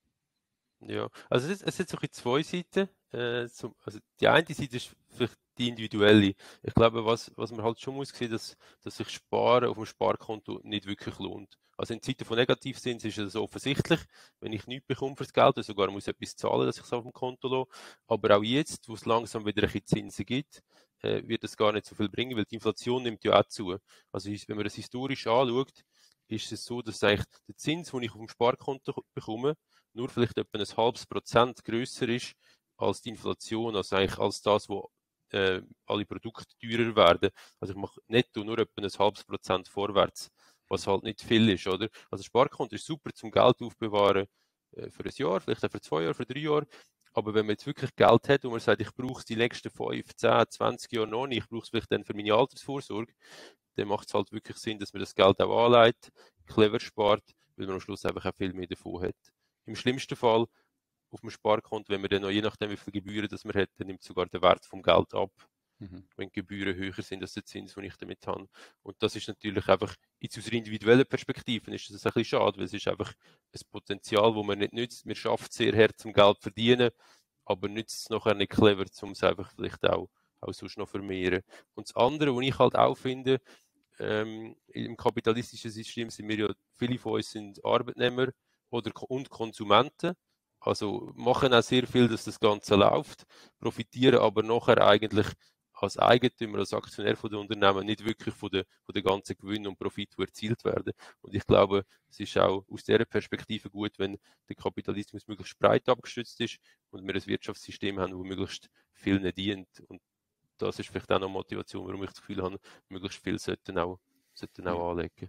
Ja, also es, es hat so ein bisschen zwei Seiten. Äh, zum, also die eine Seite ist vielleicht die individuelle. Ich glaube, was, was man halt schon muss sehen, dass, dass sich Sparen auf dem Sparkonto nicht wirklich lohnt. Also in Zeiten von Negativzins ist es offensichtlich, wenn ich nichts bekomme fürs Geld, oder sogar muss ich etwas zahlen, dass ich es auf dem Konto lasse. Aber auch jetzt, wo es langsam wieder ein bisschen Zinsen gibt, äh, wird es gar nicht so viel bringen, weil die Inflation nimmt ja auch zu. Also wenn man das historisch anschaut, ist es so, dass eigentlich der Zins, den ich auf dem Sparkonto bekomme, nur vielleicht etwa ein halbes Prozent grösser ist als die Inflation, also eigentlich als das, wo äh, alle Produkte teurer werden. Also ich mache netto nur etwa ein halbes Prozent vorwärts, was halt nicht viel ist, oder? Also Sparkonto ist super zum Geld aufbewahren äh, für ein Jahr, vielleicht auch für zwei Jahre, für drei Jahre. Aber wenn man jetzt wirklich Geld hat und man sagt, ich brauche es die nächsten fünf, zehn, zwanzig Jahre noch nicht, ich brauche es vielleicht dann für meine Altersvorsorge, dann macht es halt wirklich Sinn, dass man das Geld auch anlegt, clever spart, weil man am Schluss einfach auch viel mehr davon hat. Im schlimmsten Fall auf dem Sparkonto, wenn man dann noch, je nachdem wie viele Gebühren das man hat, dann nimmt sogar der Wert vom Geld ab, mhm. wenn die Gebühren höher sind als der Zins, den ich damit habe. Und das ist natürlich einfach, jetzt aus einer individuellen Perspektive ist das ein bisschen schade, weil es ist einfach ein Potenzial, das man nicht nützt. Man schafft sehr hart zum Geld verdienen, aber nützt es nachher nicht clever, um es einfach vielleicht auch, auch sonst noch vermehren. Und das andere, was ich halt auch finde, ähm, im kapitalistischen System sind wir ja, viele von uns sind Arbeitnehmer oder, und Konsumenten, also machen auch sehr viel, dass das Ganze läuft, profitieren aber nachher eigentlich als Eigentümer, als Aktionär von den Unternehmen nicht wirklich von den, von den ganzen Gewinnen und Profit, die erzielt werden. Und ich glaube, es ist auch aus dieser Perspektive gut, wenn der Kapitalismus möglichst breit abgestützt ist und wir ein Wirtschaftssystem haben, das möglichst vielen dient. Und das ist vielleicht auch noch Motivation, warum ich das Gefühl habe, möglichst viel sollten auch, sollten auch anlegen.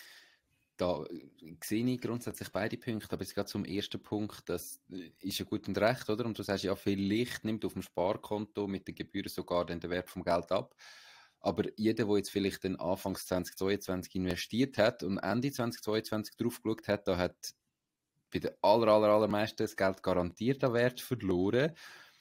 Da sehe ich grundsätzlich beide Punkte, aber jetzt gerade zum ersten Punkt, das ist ja gut und recht, oder? Und du sagst ja, vielleicht nimmt auf dem Sparkonto mit den Gebühren sogar den Wert vom Geld ab. Aber jeder, der jetzt vielleicht den Anfangs zwanzig zweiundzwanzig investiert hat und Ende zwanzig zweiundzwanzig drauf geschaut hat, da hat bei den aller, aller, allermeisten das Geld garantiert an Wert verloren.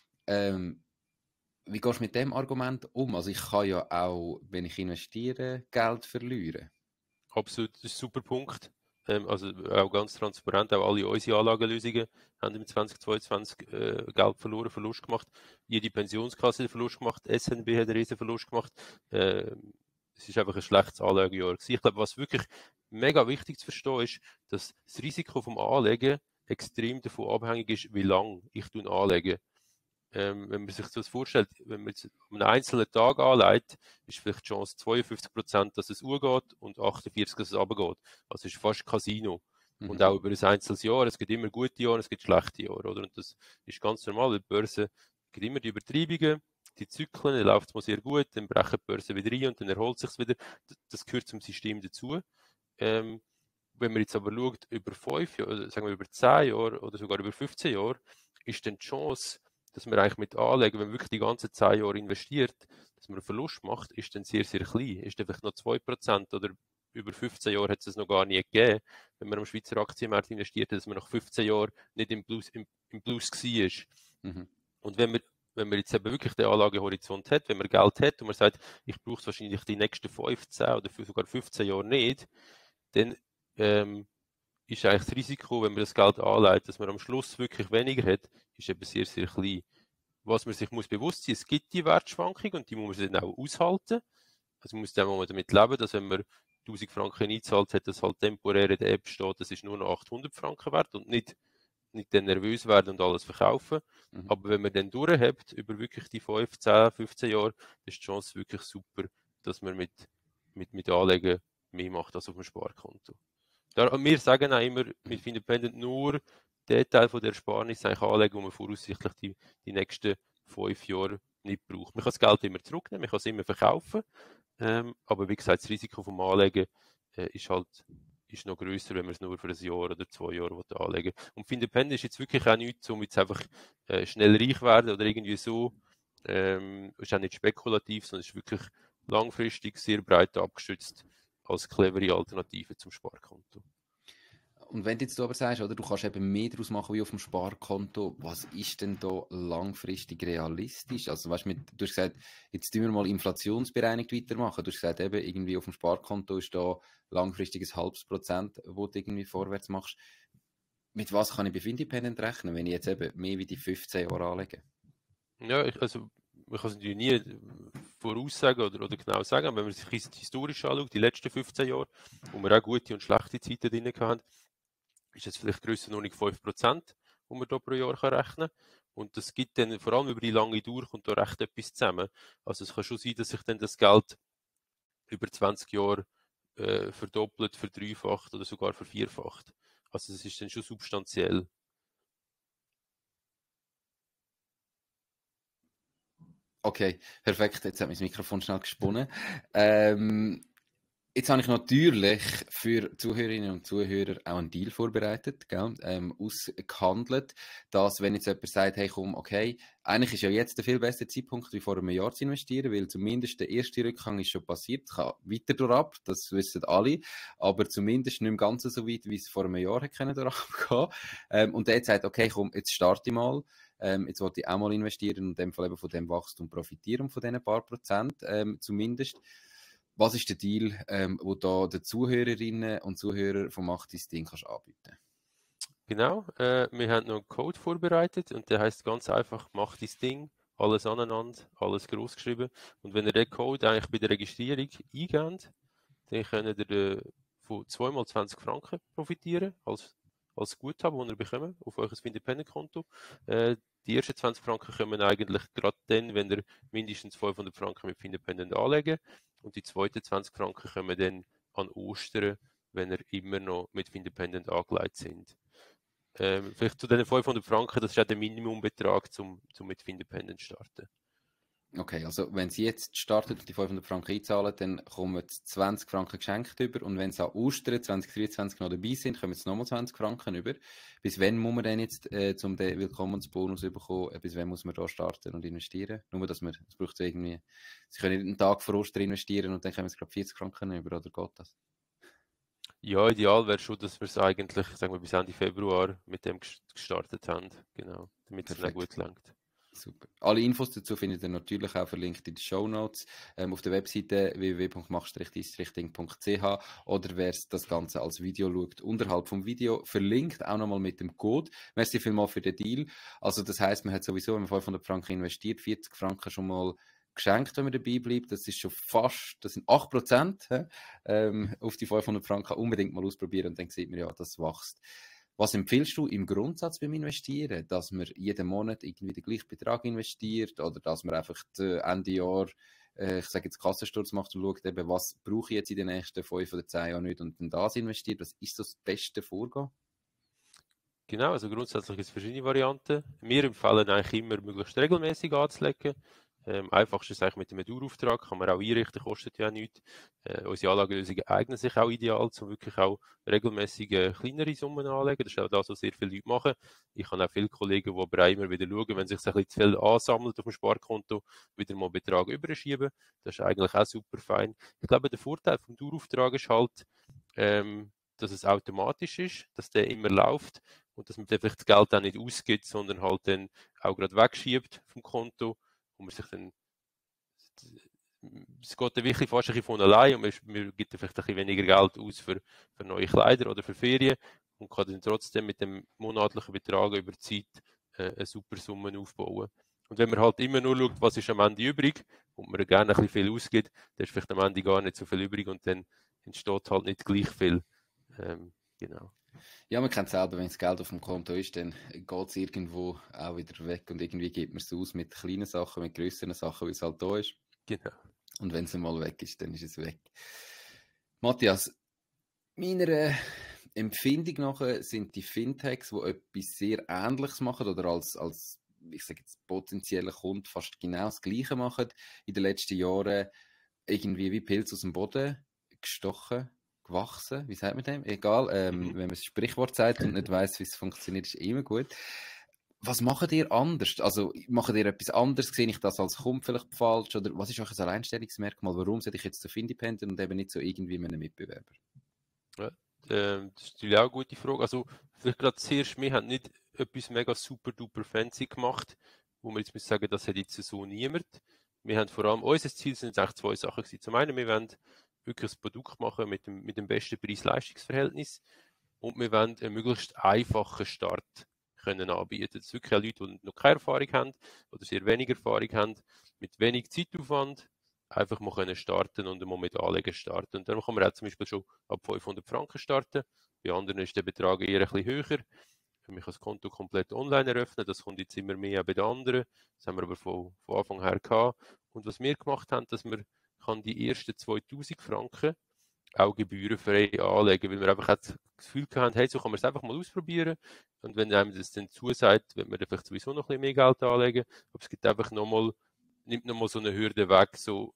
Ähm, wie gehst du mit dem Argument um? Also ich kann ja auch, wenn ich investiere, Geld verlieren. Absolut, das ist ein super Punkt. Ähm, also auch ganz transparent, auch alle unsere Anlagelösungen haben im zwanzig zweiundzwanzig äh, Geld verloren, Verlust gemacht. Jede Pensionskasse hat Verlust gemacht, S N B hat einen riesen Verlust gemacht. Äh, es ist einfach ein schlechtes Anlagejahr gewesen. Ich glaube, was wirklich mega wichtig zu verstehen ist, dass das Risiko vom Anlegen extrem davon abhängig ist, wie lange ich anlege. Ähm, wenn man sich das vorstellt, wenn man jetzt einen einzelnen Tag anlegt, ist vielleicht die Chance zweiundfünfzig Prozent, dass es hochgeht und achtundvierzig Prozent, dass es runtergeht. Also es ist fast Casino. Mhm. Und auch über ein einzelnes Jahr, es gibt immer gute Jahre, es gibt schlechte Jahre, oder? Und das ist ganz normal, weil die Börse gibt immer die Übertreibungen, die Zyklen, dann läuft es mal sehr gut, dann brechen die Börse wieder rein und dann erholt es sich wieder. Das gehört zum System dazu. Ähm, wenn man jetzt aber schaut, über fünf Jahre, sagen wir über zehn Jahre oder sogar über fünfzehn Jahre, ist dann die Chance, dass man eigentlich mit Anlegen, wenn man wirklich die ganzen zehn Jahre investiert, dass man einen Verlust macht, ist dann sehr, sehr klein. Ist dann vielleicht noch zwei Prozent oder über fünfzehn Jahre hat es noch gar nie gegeben, wenn man am Schweizer Aktienmarkt investiert hat, dass man nach fünfzehn Jahren nicht im Plus, im, im Plus war. Mhm. Und wenn man, wenn man jetzt eben wirklich den Anlagehorizont hat, wenn man Geld hat und man sagt, ich brauche es wahrscheinlich die nächsten fünfzehn oder sogar fünfzehn Jahre nicht, dann ähm, ist eigentlich das Risiko, wenn man das Geld anlegt, dass man am Schluss wirklich weniger hat, ist eben sehr, sehr klein. Was man sich muss bewusst sein, es gibt die Wertschwankung und die muss man dann auch aushalten. Also man muss dann mal damit leben, dass wenn man tausend Franken einzahlt, hat das halt temporär in der App steht, das ist nur noch achthundert Franken wert und nicht, nicht dann nervös werden und alles verkaufen. Mhm. Aber wenn man dann durchhebt, über wirklich die fünf, zehn, fünfzehn Jahre, ist die Chance wirklich super, dass man mit, mit, mit Anlegen mehr macht als auf dem Sparkonto. Da, wir sagen auch immer mit Independent nur den Teil von der Ersparnis anlegen, wo man voraussichtlich die, die nächsten fünf Jahre nicht braucht. Man kann das Geld immer zurücknehmen, man kann es immer verkaufen, ähm, aber wie gesagt, das Risiko vom Anlegen äh, ist halt ist noch grösser, wenn man es nur für ein Jahr oder zwei Jahre anlegen will. Und für Independent ist jetzt wirklich auch nichts, um jetzt einfach äh, schnell reich werden oder irgendwie so. Ähm, ist auch nicht spekulativ, sondern ist wirklich langfristig sehr breit abgestützt als clevere Alternative zum Sparkonto. Und wenn du jetzt aber sagst, oder, du kannst eben mehr daraus machen wie auf dem Sparkonto, was ist denn da langfristig realistisch? Also weißt, mit, du hast gesagt, jetzt tun wir mal inflationsbereinigt weitermachen. Du hast gesagt, eben irgendwie auf dem Sparkonto ist da langfristig ein halbes Prozent, wo du irgendwie vorwärts machst. Mit was kann ich bei Independent rechnen, wenn ich jetzt eben mehr wie die fünfzehn Jahre anlege? Ja, ich, also man kann es natürlich nie voraussagen oder, oder genau sagen, aber wenn man sich historisch anschaut, die letzten fünfzehn Jahre, wo wir auch gute und schlechte Zeiten drin hatten, ist es vielleicht Grössenordnung fünf Prozent, die man da pro Jahr kann rechnen kann. Und das gibt dann, vor allem über die lange Dauer, kommt da recht etwas zusammen. Also es kann schon sein, dass sich dann das Geld über zwanzig Jahre äh, verdoppelt, verdreifacht oder sogar vervierfacht. Also das ist dann schon substanziell. Okay, perfekt. Jetzt hat mein Mikrofon schnell gesponnen. Ähm, jetzt habe ich natürlich für Zuhörerinnen und Zuhörer auch einen Deal vorbereitet, gell? Ähm, ausgehandelt, dass wenn jetzt jemand sagt, hey komm, okay, eigentlich ist ja jetzt der viel bessere Zeitpunkt, wie vor einem Jahr zu investieren, weil zumindest der erste Rückgang ist schon passiert, kann weiter durchab, das wissen alle, aber zumindest nicht mehr ganz so weit, wie es vor einem Jahr hätte durchgehen. Ähm, und der sagt, okay, komm, jetzt starte ich mal. Ähm, jetzt wollte ich auch mal investieren und in dem Fall eben von dem Wachstum profitieren, von diesen paar Prozent ähm, zumindest. Was ist der Deal, ähm, wo da den Zuhörerinnen und Zuhörern von Mach dein Ding kannst anbieten? Genau, äh, wir haben noch einen Code vorbereitet und der heißt ganz einfach Mach dein Ding, alles aneinander, alles groß geschrieben. Und wenn ihr den Code eigentlich bei der Registrierung eingebt, dann könnt ihr äh, von zweimal zwanzig Franken profitieren als als Guthaben, das ihr bekommt auf euer Findependent-Konto. Äh, die ersten zwanzig Franken kommen eigentlich gerade dann, wenn ihr mindestens fünfhundert Franken mit Findependent anlegen. Und die zweiten zwanzig Franken kommen dann an Ostern, wenn ihr immer noch mit Findependent angelegt sind. Ähm, vielleicht zu den fünfhundert Franken, das ist auch der Minimumbetrag, um zum mit Findependent zu starten. Okay, also wenn Sie jetzt startet und die fünfhundert Franken einzahlen, dann kommen Sie zwanzig Franken geschenkt über. Und wenn Sie an Ostern zwanzig dreiundzwanzig noch dabei sind, kommen Sie nochmal zwanzig Franken über. Bis wann muss man denn jetzt äh, zum den Willkommensbonus bekommen? Äh, bis wann muss man da starten und investieren? Nur, dass man, es braucht irgendwie, Sie können nicht einen Tag vor Ostern investieren und dann kommen Sie gerade vierzig Franken über, oder geht das? Ja, ideal wäre schon, dass wir es eigentlich, sagen wir, bis Ende Februar mit dem gestartet haben. Genau, damit es dann auch gut gelangt. Super. Alle Infos dazu findet ihr natürlich auch verlinkt in den Shownotes, ähm, auf der Webseite w w w punkt mach is ding punkt c h oder wer das Ganze als Video schaut, unterhalb vom Video verlinkt, auch nochmal mit dem Code. Merci vielmals für den Deal. Also das heisst, man hat sowieso, wenn man fünfhundert Franken investiert, vierzig Franken schon mal geschenkt, wenn man dabei bleibt. Das ist schon fast, das sind acht Prozent ähm, auf die fünfhundert Franken. Unbedingt mal ausprobieren und dann sieht man ja, das wächst. Was empfiehlst du im Grundsatz beim Investieren? Dass man jeden Monat irgendwie den gleichen Betrag investiert oder dass man einfach Ende Jahr, äh, ich sage jetzt Kassensturz macht und schaut eben, was brauche ich jetzt in den nächsten fünf oder zehn Jahren nicht und dann das investiert? Was ist das beste Vorgehen? Genau, also grundsätzlich gibt es verschiedene Varianten. Wir empfehlen eigentlich immer, möglichst regelmäßig anzulegen. Ähm, einfachst ist eigentlich mit einem Dauerauftrag, kann man auch einrichten, kostet ja nichts. Äh, unsere Anlagelösungen eignen sich auch ideal, um wirklich auch regelmäßig äh, kleinere Summen anzulegen. Das ist auch das, was sehr viele Leute machen. Ich habe auch viele Kollegen, die aber auch immer wieder schauen, wenn sich ein bisschen zu viel ansammelt auf dem Sparkonto, wieder mal Betrag überschieben. Das ist eigentlich auch super fein. Ich glaube, der Vorteil vom Dauerauftrag ist halt, ähm, dass es automatisch ist, dass der immer läuft und dass man vielleicht das Geld auch nicht ausgibt, sondern halt dann auch gerade wegschiebt vom Konto. Und man sich dann, es geht dann wirklich fast ein bisschen von allein und man, man gibt dann vielleicht ein bisschen weniger Geld aus für, für neue Kleider oder für Ferien und kann dann trotzdem mit dem monatlichen Betrag über die Zeit äh, eine super Summe aufbauen. Und wenn man halt immer nur schaut, was ist am Ende übrig und man gerne ein bisschen viel ausgibt, dann ist vielleicht am Ende gar nicht so viel übrig und dann entsteht halt nicht gleich viel. Ähm, genau. Ja, man kennt selber, wenn das Geld auf dem Konto ist, dann geht es irgendwo auch wieder weg und irgendwie gibt man es aus mit kleinen Sachen, mit grösseren Sachen, wie es halt da ist. Genau. Und wenn es einmal weg ist, dann ist es weg. Matthias, meiner Empfindung nach sind die Fintechs, die etwas sehr Ähnliches machen oder als, als ich sage jetzt, potenzieller Kunde fast genau das Gleiche machen, in den letzten Jahren irgendwie wie Pilz aus dem Boden gestochen, gewachsen, wie sagt man dem? Egal, ähm, Mhm. wenn man das Sprichwort sagt und nicht weiss, wie es funktioniert, ist immer gut. Was macht ihr anders? Also, macht ihr etwas anderes? Sehe ich das als Kunde vielleicht falsch? Oder was ist euch ein Alleinstellungsmerkmal? Warum sollte ich jetzt zu Findependent und eben nicht so irgendwie einem Mitbewerber? Ja, ähm, das ist natürlich auch eine gute Frage. Also, vielleicht gerade zuerst, wir haben nicht etwas mega super duper fancy gemacht, wo wir jetzt müssen sagen, das hat jetzt so niemand. Wir haben vor allem, unser Ziel sind jetzt eigentlich zwei Sachen gewesen. Zum einen, wir wollen wirklich ein Produkt machen mit dem, mit dem besten Preis-Leistungs-Verhältnis und wir wollen einen möglichst einfachen Start können anbieten. Das sind wirklich auch Leute, die noch keine Erfahrung haben oder sehr wenig Erfahrung haben, mit wenig Zeitaufwand einfach mal können starten und mal mit Anlegen starten. Und dann kann man auch zum Beispiel schon ab fünfhundert Franken starten. Bei anderen ist der Betrag eher ein bisschen höher. Man kann das Konto komplett online eröffnen. Das kommt jetzt immer mehr auch bei den anderen. Das haben wir aber von, von Anfang her gehabt. Und was wir gemacht haben, dass man kann die ersten zweitausend Franken auch gebührenfrei anlegen, weil wir einfach das Gefühl haben, hey, so kann man es einfach mal ausprobieren. Und wenn einem das dann zusagt, wird man vielleicht sowieso noch ein bisschen mehr Geld anlegen. Aber es gibt einfach nochmal, nimmt nochmal so eine Hürde weg, so,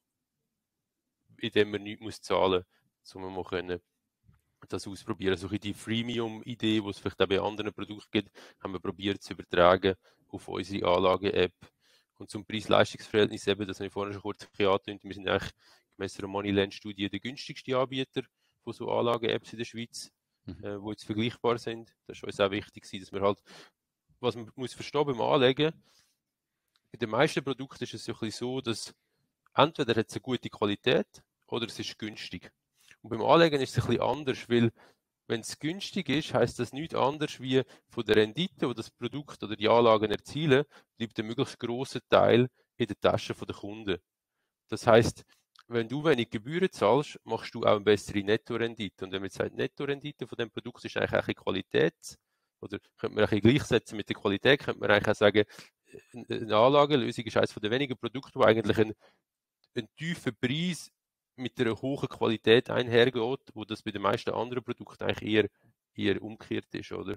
indem man nichts muss zahlen muss, um mal können das ausprobieren. So die Freemium-Idee, die es vielleicht auch bei anderen Produkten gibt, haben wir probiert zu übertragen auf unsere Anlage-App. Und zum Preis-Leistungs-Verhältnis eben, das habe ich vorhin schon kurz angetönt, wir sind eigentlich gemäss der Moneyland-Studie der günstigste Anbieter von so Anlage-Apps in der Schweiz, mhm. äh, die jetzt vergleichbar sind. Das ist uns auch wichtig, dass wir halt, was man muss verstehen beim Anlegen, bei den meisten Produkten ist es so, so, dass entweder hat es eine gute Qualität oder es ist günstig. Und beim Anlegen ist es ein bisschen anders, weil wenn es günstig ist, heisst das nichts anderes wie von der Rendite, die das Produkt oder die Anlagen erzielen, bleibt ein möglichst grosser Teil in der Tasche der Kunden. Das heisst, wenn du wenig Gebühren zahlst, machst du auch eine bessere Nettorendite. Und wenn man sagt, Nettorendite von dem Produkt ist eigentlich auch eine Qualität, oder könnte man ein bisschen gleichsetzen mit der Qualität, könnte man eigentlich auch sagen, eine Anlagenlösung ist eines der wenigen Produkte, wo eigentlich ein, ein tiefer Preis mit einer hohen Qualität einhergeht, wo das bei den meisten anderen Produkten eigentlich eher, eher umgekehrt ist, oder?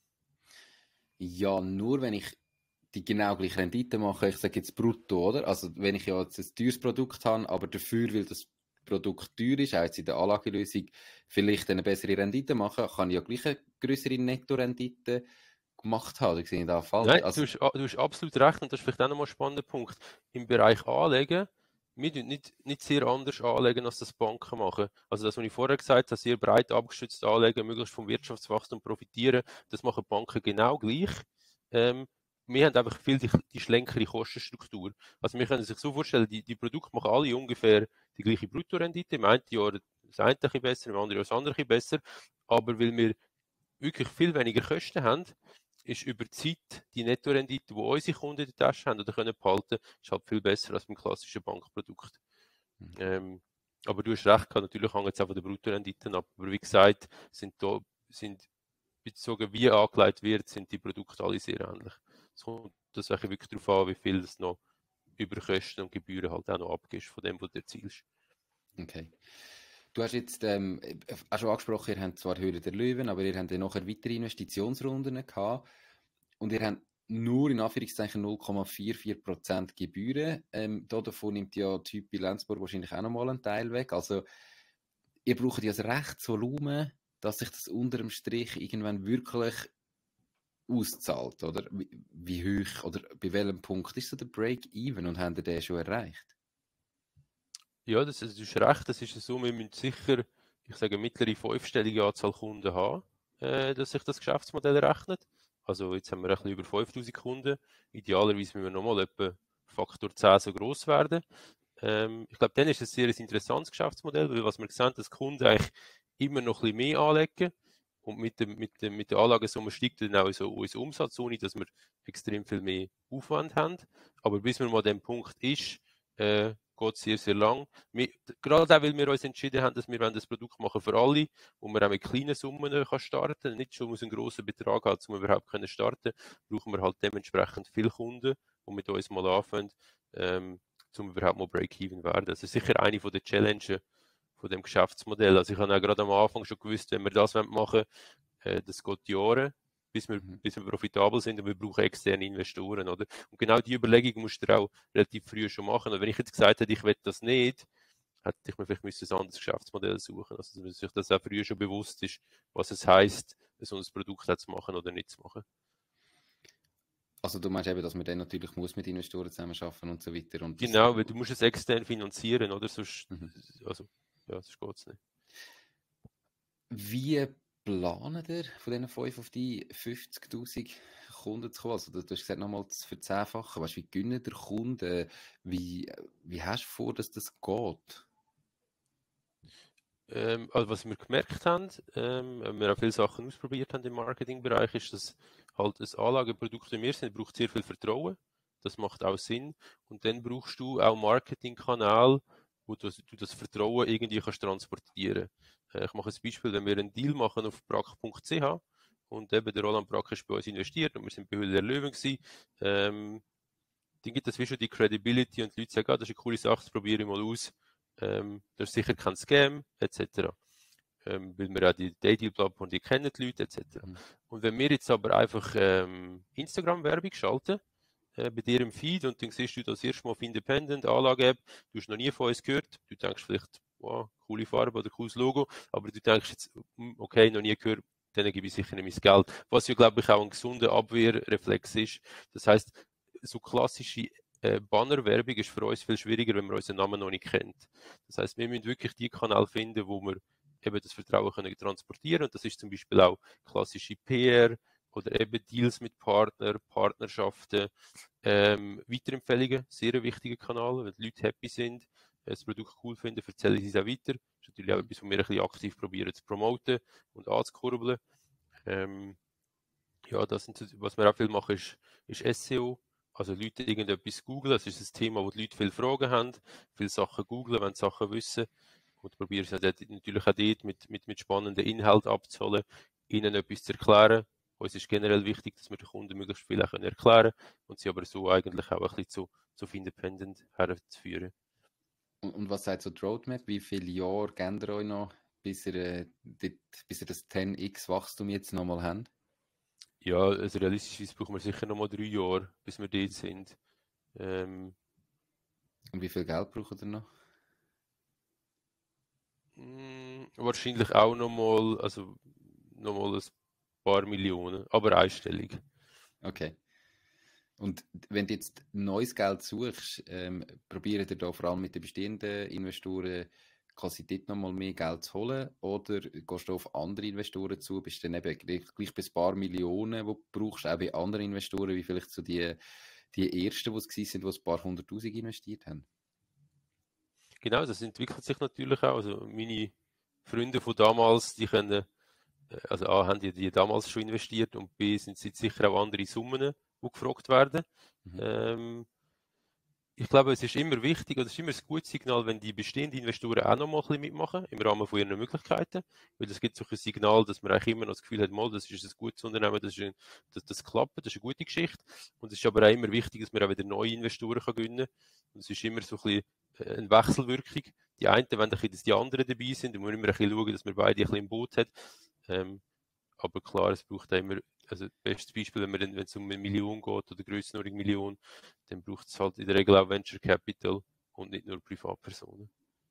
Ja, nur wenn ich die genau gleiche Rendite mache, ich sage jetzt brutto, oder? Also wenn ich ja jetzt ein teures Produkt habe, aber dafür, weil das Produkt teuer ist, auch jetzt in der Anlagelösung vielleicht eine bessere Rendite machen, kann ich ja gleich eine größere Nettorendite gemacht haben. Oder sehe ich da falsch? Nein, Also, du hast, du hast absolut recht und das ist vielleicht auch nochmal ein spannender Punkt. Im Bereich Anlegen, wir tun nicht, nicht sehr anders anlegen, als das Banken machen. Also das, was ich vorher gesagt habe, sehr breit abgestützt anlegen, möglichst vom Wirtschaftswachstum profitieren, das machen Banken genau gleich. Ähm, wir haben einfach viel die, die schlänkere Kostenstruktur. Also wir können sich so vorstellen, die, die Produkte machen alle ungefähr die gleiche Bruttorendite. Im einen Jahr das eine ein bisschen besser, im anderen Jahr das andere ein bisschen besser. Aber weil wir wirklich viel weniger Kosten haben, ist über die Zeit die Nettorendite, die unsere Kunden in der Tasche haben oder können behalten, ist halt viel besser als beim klassischen Bankprodukt. mhm. Ähm, aber du hast recht, natürlich hängt es auch von der Bruttorenditen ab. Aber wie gesagt, sind, da, sind bezogen wie angelegt wird, sind die Produkte alle sehr ähnlich. Es kommt das wirklich darauf an, wie viel es noch über Kosten und Gebühren halt auch noch abgibst von dem, was du erzielst. Okay. Du hast jetzt ähm, auch schon angesprochen, ihr habt zwar Höhle der Löwen, aber ihr habt ja nachher weitere Investitionsrunden gehabt und ihr habt nur in Anführungszeichen null Komma vierundvierzig Prozent Gebühren. Ähm, da davon nimmt ja die Typ Lenzburg wahrscheinlich auch nochmal einen Teil weg. Also ihr braucht ja das Rechtsvolumen, dass sich das unter dem Strich irgendwann wirklich auszahlt, oder? Wie, wie hoch oder bei welchem Punkt ist so der Break-Even und habt ihr den schon erreicht? Ja, das, das ist recht. Das ist so, wir müssen sicher, ich sage, mittlere fünfstellige Anzahl Kunden haben, äh, dass sich das Geschäftsmodell rechnet. Also jetzt haben wir ein bisschen über fünftausend Kunden. Idealerweise müssen wir nochmal etwa Faktor zehn so groß werden. Ähm, ich glaube, dann ist es ein sehr interessantes Geschäftsmodell, weil was wir sehen, dass Kunden eigentlich immer noch ein bisschen mehr anlegen und mit, dem, mit, dem, mit der Anlagesumme steigt dann auch so unser Umsatz, ohne dass wir extrem viel mehr Aufwand haben. Aber bis man mal an dem Punkt ist, äh, geht sehr, sehr lang. Wir, gerade auch, weil wir uns entschieden haben, dass wir das Produkt machen für alle, wo man auch mit kleinen Summen kann starten, nicht schon muss einen grossen Betrag haben, um überhaupt können starten, brauchen wir halt dementsprechend viele Kunden, die mit uns mal anfangen, ähm, um überhaupt mal Break-Even werden. Das ist sicher eine von den Challenges von dem Geschäftsmodell. Also ich habe auch gerade am Anfang schon gewusst, wenn wir das machen wollen, äh, das geht Jahre, bis wir, Mhm. bis wir profitabel sind und wir brauchen externe Investoren, oder? Und genau die Überlegung musst du auch relativ früh schon machen. Und wenn ich jetzt gesagt hätte, ich will das nicht, hätte ich mir vielleicht müssen ein anderes Geschäftsmodell suchen. Also dass sich das auch früher schon bewusst ist, was es heisst, so ein Produkt zu machen oder nicht zu machen. Also du meinst eben, dass man dann natürlich muss mit Investoren zusammenarbeiten und so weiter. Und das, Genau, weil du musst es extern finanzieren, oder? Sonst, mhm. also, ja, sonst geht es nicht. Wie planen ihr von diesen fünf auf die fünfzigtausend Kunden zu kommen? Also du, du hast gesagt, nochmal zu verzehnfachen. Weißt du, wie gönnen der Kunden? Wie, wie hast du vor, dass das geht? Ähm, also was wir gemerkt haben, ähm, wenn wir auch viele Sachen ausprobiert haben im Marketingbereich, ist, dass halt ein Anlageprodukt wie wir sind, braucht sehr viel Vertrauen. Das macht auch Sinn. Und dann brauchst du auch Marketingkanal, wo du, du das Vertrauen irgendwie kannst transportieren. Äh, ich mache ein Beispiel, wenn wir einen Deal machen auf brack punkt c h und eben der Roland Brack ist bei uns investiert und wir sind bei Höhle der Löwen gewesen, ähm, dann gibt es wie schon die Credibility und die Leute sagen, ah, das ist eine coole Sache, das probiere ich mal aus. Ähm, das ist sicher kein Scam, et cetera. Ähm, weil wir auch die Daydeal-Plattform, die kennen die Leute, et cetera. Mhm. Und wenn wir jetzt aber einfach ähm, Instagram-Werbung schalten, äh, bei dir im Feed und dann siehst du das erste Mal auf Independent, Anlage-App, du hast noch nie von uns gehört, du denkst vielleicht, wow, coole Farbe oder cooles Logo, aber du denkst jetzt, okay, noch nie gehört, dann gebe ich sicher nicht mein Geld. Was ja, glaube ich, auch ein gesunder Abwehrreflex ist. Das heißt, so klassische äh, Bannerwerbung ist für uns viel schwieriger, wenn man unseren Namen noch nicht kennt. Das heißt, wir müssen wirklich die Kanäle finden, wo wir eben das Vertrauen können transportieren. Und das ist zum Beispiel auch klassische P R oder eben Deals mit Partnern, Partnerschaften, ähm, Weiterempfehlungen, sehr ein wichtiger Kanal. Wenn die Leute happy sind, äh, das Produkt cool finden, erzählen sie es auch weiter. Das ist natürlich auch etwas, was wir ein bisschen aktiv probieren zu promoten und anzukurbeln. Ähm, ja, das sind, was wir auch viel machen, ist, ist S E O. Also Leute irgendetwas googeln. Das ist ein Thema, wo die Leute viele Fragen haben, viele Sachen googeln, wenn sie Sachen wissen. Und probieren es natürlich auch dort mit, mit, mit spannenden Inhalten abzuholen, ihnen etwas zu erklären, uns ist generell wichtig, dass wir den Kunden möglichst viel auch können erklären können und sie aber so eigentlich auch ein bisschen zu, zu Independent herzuführen. Und, und was sagt so die Roadmap? Wie viele Jahre geben ihr euch noch, bis ihr, äh, dort, bis ihr das zehn x Wachstum jetzt nochmal habt? Ja, also realistischerweise brauchen wir sicher noch mal drei Jahre, bis wir dort sind. Ähm, Und wie viel Geld braucht ihr noch? mh, wahrscheinlich auch noch mal, also noch mal ein paar Millionen, aber einstellig. Okay. Und wenn du jetzt neues Geld suchst, ähm, probiert ihr da vor allem mit den bestehenden Investoren quasi dort nochmal mehr Geld zu holen, oder gehst du auf andere Investoren zu, bist du dann eben gleich gleich bei ein paar Millionen, die du brauchst, auch bei anderen Investoren, wie vielleicht so die, die ersten, die es gewesen sind, die ein paar hunderttausend investiert haben? Genau, das entwickelt sich natürlich auch. Also meine Freunde von damals, die können, äh, also A, haben die, die damals schon investiert und B, sind jetzt sicher auch andere Summen, die gefragt werden. Mhm. Ähm, ich glaube, es ist immer wichtig, oder es ist immer ein gutes Signal, wenn die bestehenden Investoren auch noch mal ein bisschen mitmachen, im Rahmen von ihren Möglichkeiten. Weil es gibt so ein Signal, dass man eigentlich immer noch das Gefühl hat, mal, das ist ein gutes Unternehmen, das, ist ein, das, das klappt, das ist eine gute Geschichte. Und es ist aber auch immer wichtig, dass man auch wieder neue Investoren kann gewinnen kann. Und es ist immer so ein bisschen eine Wechselwirkung. Die einen wollen, dass die anderen dabei sind, und man muss immer ein bisschen schauen, dass man beide ein bisschen im Boot hat. Ähm, aber klar, es braucht auch immer, also bestes Beispiel, wenn man dann, wenn es um eine Million geht oder Grössenordnung Million, dann braucht es halt in der Regel auch Venture Capital und nicht nur Privatpersonen.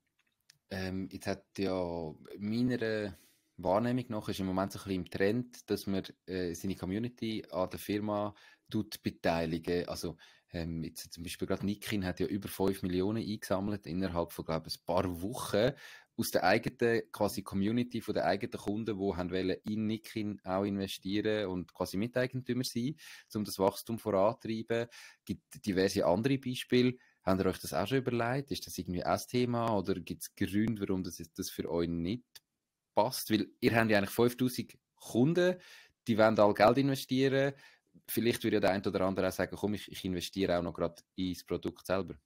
Ähm, jetzt hat ja meiner Wahrnehmung nach ist im Moment so ein bisschen im Trend, dass man äh, seine Community an der Firma tut beteiligen. Also ähm, jetzt zum Beispiel gerade Nikin hat ja über fünf Millionen eingesammelt innerhalb von, glaube ich, ein paar Wochen aus der eigenen quasi Community, von den eigenen Kunden, die haben wollen in Nikin auch investieren und quasi Miteigentümer sein, um das Wachstum voranzutreiben. Es gibt diverse andere Beispiele. Habt ihr euch das auch schon überlegt? Ist das irgendwie ein Thema oder gibt es Gründe, warum das, das für euch nicht passt? Weil ihr habt ja eigentlich fünftausend Kunden, die wollen alle Geld investieren. Vielleicht würde ja der eine oder andere auch sagen, komm, ich, ich investiere auch noch gerade ins Produkt selber.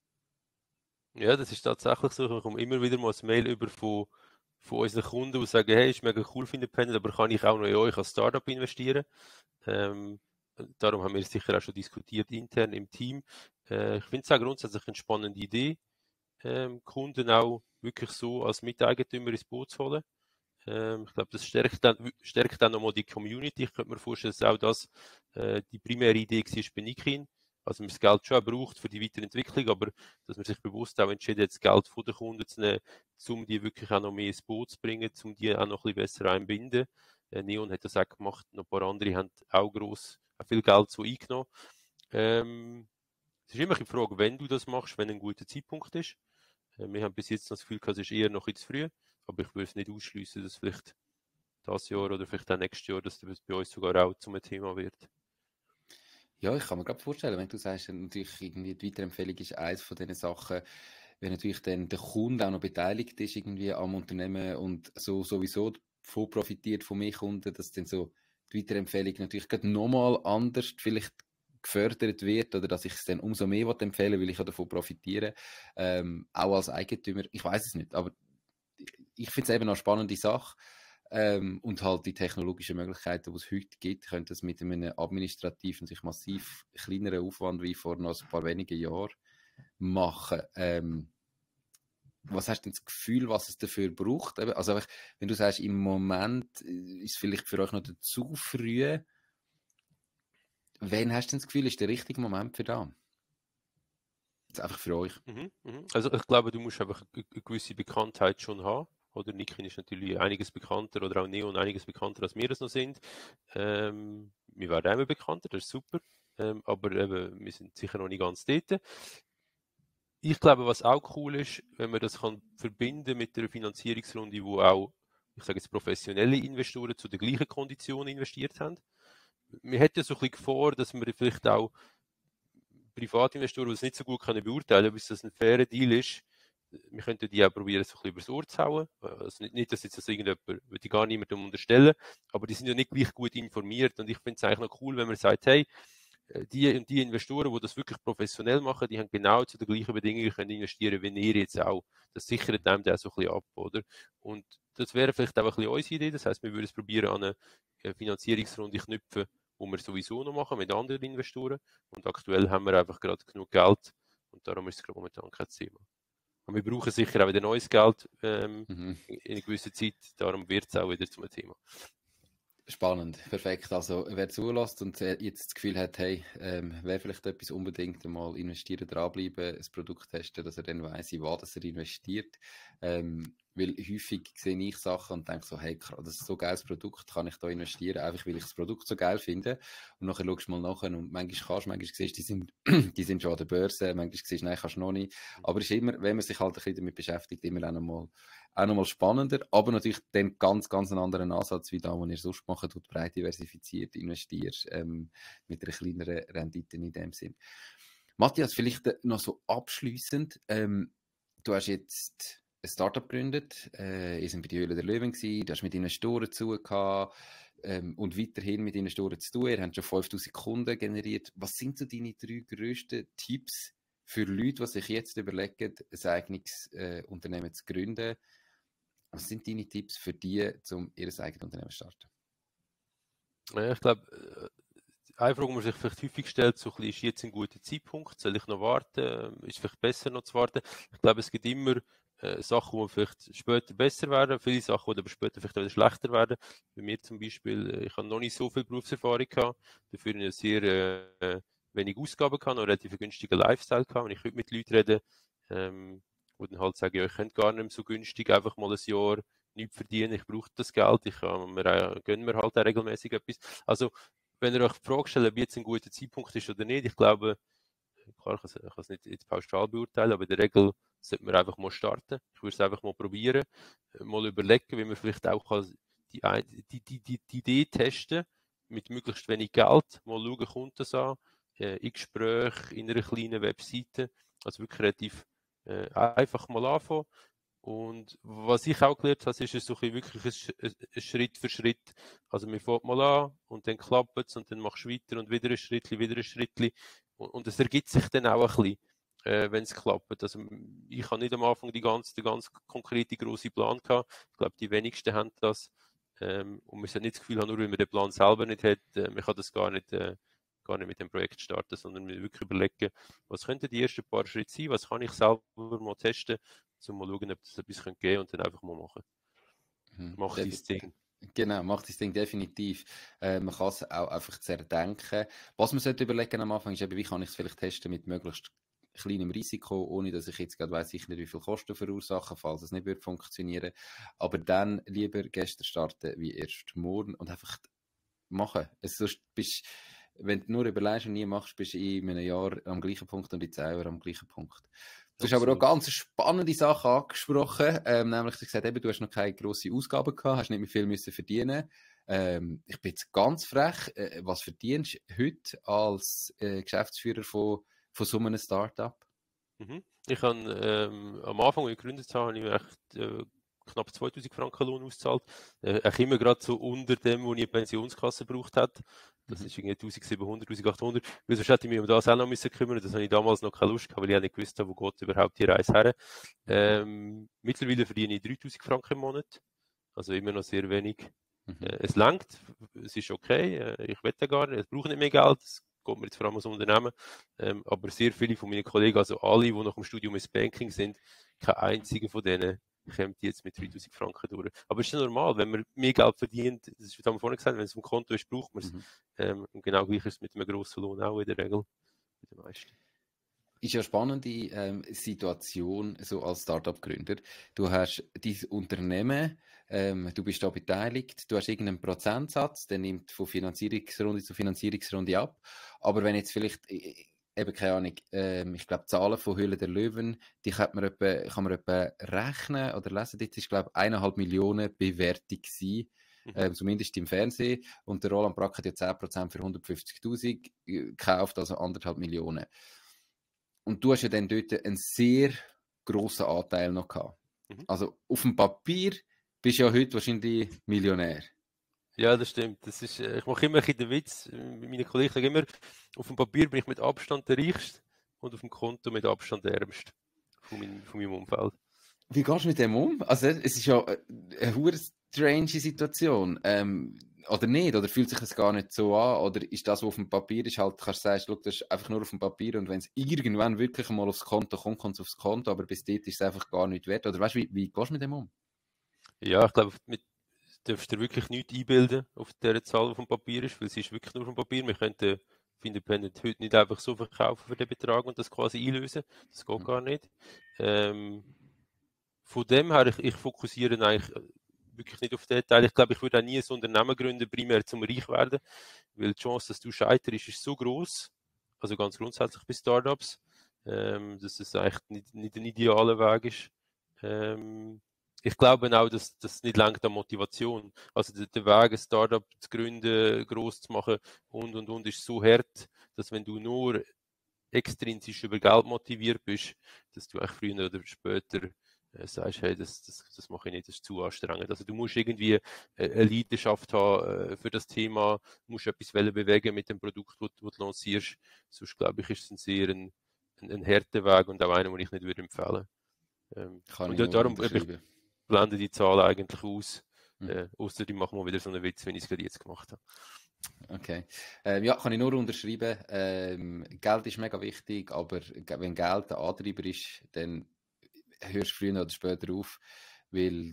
Ja, das ist tatsächlich so. Ich bekomme immer wieder mal ein Mail über von, von unseren Kunden, die sagen, hey, ist mega cool für Independent, aber kann ich auch noch in euch als Startup investieren? Ähm, darum haben wir es sicher auch schon diskutiert intern im Team. Äh, ich finde es auch grundsätzlich eine spannende Idee, ähm, Kunden auch wirklich so als Miteigentümer ins Boot zu holen. Ähm, ich glaube, das stärkt dann, stärkt dann nochmal die Community. Ich könnte mir vorstellen, dass auch das äh, die primäre Idee war bei Nikin. Also man das Geld schon braucht für die Weiterentwicklung, aber dass man sich bewusst auch entscheidet, das Geld von den Kunden zu nehmen, um die wirklich auch noch mehr ins Boot zu bringen, um die auch noch ein bisschen besser einbinden. Äh, Neon hat das auch gemacht, noch ein paar andere haben auch gross, auch viel Geld so eingenommen. Ähm, es ist immer die Frage, wenn du das machst, wenn ein guter Zeitpunkt ist. Äh, wir haben bis jetzt das Gefühl, es ist eher noch zu früh, aber ich würde es nicht ausschließen, dass vielleicht das Jahr oder vielleicht auch nächstes Jahr, dass das bei uns sogar auch zum Thema wird. Ja, ich kann mir gerade vorstellen, wenn du sagst, natürlich irgendwie die Weiterempfehlung ist eines von diesen Sachen, wenn natürlich dann der Kunde auch noch beteiligt ist irgendwie am Unternehmen und so sowieso davon profitiert von mehr Kunden, dass dann so die Weiterempfehlung natürlich gerade nochmal anders vielleicht gefördert wird oder dass ich es dann umso mehr empfehlen will, weil ich auch davon profitiere, ähm, auch als Eigentümer. Ich weiß es nicht, aber ich finde es eben eine spannende Sache. Ähm, und halt die technologischen Möglichkeiten, die es heute gibt, können das mit einem administrativen, sich massiv kleineren Aufwand wie vor noch ein paar wenigen Jahren machen. Ähm, was hast du denn das Gefühl, was es dafür braucht? Also einfach, wenn du sagst, im Moment ist es vielleicht für euch noch zu früh, wann hast du denn das Gefühl, ist der richtige Moment für das? Jetzt einfach für euch. Mhm, mhm. Also ich glaube, du musst einfach eine gewisse Bekanntheit schon haben. Oder Nikin ist natürlich einiges bekannter oder auch Neon einiges bekannter, als wir das noch sind. Ähm, wir werden immer bekannter, das ist super. Ähm, aber eben, wir sind sicher noch nicht ganz dort. Ich glaube, was auch cool ist, wenn man das kann verbinden mit einer Finanzierungsrunde, wo auch, ich sage jetzt, professionelle Investoren zu den gleichen Konditionen investiert haben. Wir hätten so ein bisschen vor, dass wir vielleicht auch Privatinvestoren, die es nicht so gut können beurteilen, ob das ein fairer Deal ist. Wir könnten die auch probieren, so ein bisschen übers Ohr zu hauen. Also nicht, nicht, dass jetzt das irgendjemand, würde ich gar niemandem unterstellen, aber die sind ja nicht gleich gut informiert und ich finde es eigentlich noch cool, wenn man sagt, hey, die und die Investoren, die das wirklich professionell machen, die haben genau zu den gleichen Bedingungen können investieren, wie ihr jetzt auch. Das sichert einem dann so ein bisschen ab, oder? Und das wäre vielleicht auch ein bisschen unsere Idee. Das heisst, wir würden es probieren, an eine Finanzierungsrunde knüpfen, die wir sowieso noch machen mit anderen Investoren. Und aktuell haben wir einfach gerade genug Geld und darum ist es gerade momentan kein Thema. Und wir brauchen sicher auch wieder neues Geld ähm, mhm. in einer gewissen Zeit, darum wird es auch wieder zum Thema. Spannend, perfekt. Also wer zulässt und jetzt das Gefühl hat, hey, ähm, wäre vielleicht etwas unbedingt einmal investieren, dranbleiben, ein Produkt testen, dass er dann weiss, in was er investiert. Ähm, weil häufig sehe ich Sachen und denke so, hey, das ist so ein geiles Produkt, kann ich da investieren, einfach weil ich das Produkt so geil finde. Und nachher schaust du mal nachher und manchmal kannst du, manchmal siehst du, die sind, die sind schon an der Börse, manchmal siehst du, nein, kannst du noch nicht. Aber es ist immer, wenn man sich halt ein bisschen damit beschäftigt, immer auch nochmal auch nochmal spannender, aber natürlich dann ganz, ganz einen anderen Ansatz, wie da, wo ihr sonst macht, und breit diversifiziert, investiert, ähm, mit einer kleineren Rendite in dem Sinn. Matthias, vielleicht noch so abschliessend, ähm, du hast jetzt ein Startup gegründet, äh, ihr seid bei der Höhle der Löwen gewesen, du hast mit Investoren zu gehabt, ähm, und weiterhin mit Investoren zu tun, ihr habt schon fünftausend Kunden generiert. Was sind so deine drei grössten Tipps für Leute, die sich jetzt überlegen, ein eigenes äh, Unternehmen zu gründen? Was sind deine Tipps für die, um ihr eigenes Unternehmen zu starten? Ja, ich glaube, eine Frage, die man sich vielleicht häufig stellt, so ein bisschen, ist jetzt ein guter Zeitpunkt? Soll ich noch warten? Ist es vielleicht besser noch zu warten? Ich glaube, es gibt immer äh, Sachen, die vielleicht später besser werden, viele Sachen, die aber später vielleicht wieder schlechter werden. Bei mir zum Beispiel, ich habe noch nicht so viel Berufserfahrung gehabt, dafür eine sehr äh, wenig Ausgaben gehabt, noch einen relativ günstigen Lifestyle gehabt. Wenn ich heute mit Leuten rede, ähm, die dann halt sagen, ja, ich könnte gar nicht mehr so günstig einfach mal ein Jahr nichts verdienen, ich brauche das Geld, ich kann mir, äh, gönne mir halt auch regelmäßig etwas. Also, wenn ihr euch die Frage stellt, ob jetzt ein guter Zeitpunkt ist oder nicht, ich glaube, klar, ich kann es nicht jetzt pauschal beurteilen, aber in der Regel sollte man einfach mal starten. Ich würde es einfach mal probieren, mal überlegen, wie man vielleicht auch die, die, die, die, die Idee testen mit möglichst wenig Geld, mal schauen, kommt das an, äh, in Gesprächen, in einer kleinen Webseite, also wirklich relativ äh, einfach mal anfangen. Und was ich auch gelernt habe, ist es so ein wirklich ein, ein Schritt für Schritt. Also man fängt mal an und dann klappt es und dann machst du weiter und wieder ein Schritt, wieder ein Schritt. Und, und es ergibt sich dann auch ein bisschen, äh, wenn es klappt. Also ich habe nicht am Anfang die ganze, den ganz konkrete grosse Plan gehabt. Ich glaube, die wenigsten haben das. Ähm, und man sollte nicht das Gefühl haben, nur weil man den Plan selber nicht hat, äh, man kann das gar nicht, äh, gar nicht mit dem Projekt starten, sondern wirklich überlegen, was könnten die ersten paar Schritte sein, was kann ich selber mal testen, um mal schauen, ob das etwas geben könnte und dann einfach mal machen. Mhm. Mach dein Ding. Genau, mach das Ding definitiv. Äh, man kann es auch einfach zerdenken. Was man sollte überlegen am Anfang ist eben, wie kann ich es vielleicht testen mit möglichst kleinem Risiko, ohne dass ich jetzt gerade weiss, ich nicht, wie viel Kosten verursachen, falls es nicht wird funktionieren. Aber dann lieber gestern starten wie erst morgen und einfach machen. Es, sonst bist, wenn du nur überlegst und nie machst, bist du in einem Jahr am gleichen Punkt und in zehn Jahren am gleichen Punkt. Du hast aber auch ganz spannende Sachen angesprochen, ähm, nämlich du hast gesagt, eben, du hast noch keine grossen Ausgaben gehabt, hast nicht mehr viel müssen verdienen. Ähm, ich bin jetzt ganz frech, äh, was verdienst du heute als äh, Geschäftsführer von, von so einem Startup? Mhm. Ich habe ähm, am Anfang, als ich gegründet habe, habe ich mir echt äh, knapp zweitausend Franken Lohn ausgezahlt. Äh, auch immer gerade so unter dem, was ich eine Pensionskasse gebraucht habe. Das mhm. ist irgendwie eintausendsiebenhundert, eintausendachthundert. Weil sonst hätte ich mich um das auch noch müssen kümmern. Das habe ich damals noch keine Lust gehabt, weil ich auch nicht gewusst habe, wo geht überhaupt die Reise her. Ähm, mittlerweile verdiene ich dreitausend Franken im Monat. Also immer noch sehr wenig. Mhm. Äh, es langt, es ist okay. Äh, ich will gar nicht, ich brauche nicht mehr Geld. Es geht mir jetzt vor allem als Unternehmen. Ähm, aber sehr viele von meinen Kollegen, also alle, die nach dem Studium ins Banking sind, kein einziger von denen kommt jetzt mit dreitausend Franken durch. Aber es ist ja normal, wenn man mehr Geld verdient, das ist, wie haben wir vorhin gesagt, wenn es auf dem Konto ist, braucht man es. Mhm. Ähm, und genau gleich ist es mit einem grossen Lohn auch in der Regel, bei den meisten. Ist ja eine spannende ähm, Situation so als Startup-Gründer. Du hast dein Unternehmen, ähm, du bist da beteiligt, du hast irgendeinen Prozentsatz, der nimmt von Finanzierungsrunde zu Finanzierungsrunde ab. Aber wenn jetzt vielleicht, eben keine Ahnung, ähm, ich glaube, Zahlen von Höhle der Löwen, die kann man etwa, kann man etwa rechnen oder lesen. Jetzt ist, glaube ich, eineinhalb Millionen Bewertung gewesen. Mhm. Ähm, zumindest im Fernsehen. Und der Roland Brack hat ja zehn Prozent für hundertfünfzigtausend gekauft, also anderthalb Millionen. Und du hast ja dann dort einen sehr grossen Anteil noch gehabt. Mhm. Also auf dem Papier bist du ja heute wahrscheinlich Millionär. Ja, das stimmt. Das ist, ich mache immer ein bisschen den Witz. Meine Kollegen sagen immer, auf dem Papier bin ich mit Abstand der Reichste und auf dem Konto mit Abstand der Ärmste von, mein, von meinem Umfeld. Wie gehst du mit dem um? Also es ist ja eine hure strange Situation. Ähm, oder nicht? Oder fühlt sich das gar nicht so an? Oder ist das, was auf dem Papier ist, halt, kannst du sagen, schau, das ist einfach nur auf dem Papier und wenn es irgendwann wirklich mal aufs Konto kommt, kommt es aufs Konto, aber bis dort ist es einfach gar nicht wert. Oder weißt du, wie, wie gehst du mit dem um? Ja, ich glaube, mit darfst du dir wirklich nichts einbilden auf der Zahl, die auf dem Papier ist, weil sie ist wirklich nur auf dem Papier. Wir könnten Independent heute nicht einfach so verkaufen für den Betrag und das quasi einlösen. Das geht gar nicht. Ähm, von dem her, ich, ich fokussiere eigentlich wirklich nicht auf den Teil. Ich glaube, ich würde auch nie ein Unternehmen gründen, primär zum Reich werden, weil die Chance, dass du scheiterst, ist so groß. Also ganz grundsätzlich bei Startups, ähm, dass es eigentlich nicht, nicht ein idealer Weg ist. Ähm, ich glaube auch, dass das nicht langt an Motivation. Also der, der Weg, ein Startup zu gründen, groß zu machen und und und ist so hart, dass wenn du nur extrinsisch über Geld motiviert bist, dass du eigentlich früher oder später äh, sagst, hey, das, das, das mache ich nicht, das ist zu anstrengend. Also du musst irgendwie äh, eine Leidenschaft haben äh, für das Thema, musst etwas bewegen mit dem Produkt, das du lancierst. Sonst glaube ich, ist es ein sehr ein, ein, ein harter Weg und auch einer, den ich nicht würde empfehlen. Ähm, Kann ich und nur darum, ich unterschreiben. blende die Zahl eigentlich aus, Mhm. äh, außer die machen wir wieder so einen Witz, wenn ich es gerade jetzt gemacht habe. Okay. Ähm, ja, kann ich nur unterschreiben. Ähm, Geld ist mega wichtig, aber ge- wenn Geld der Antreiber ist, dann hörst du früher oder später auf, weil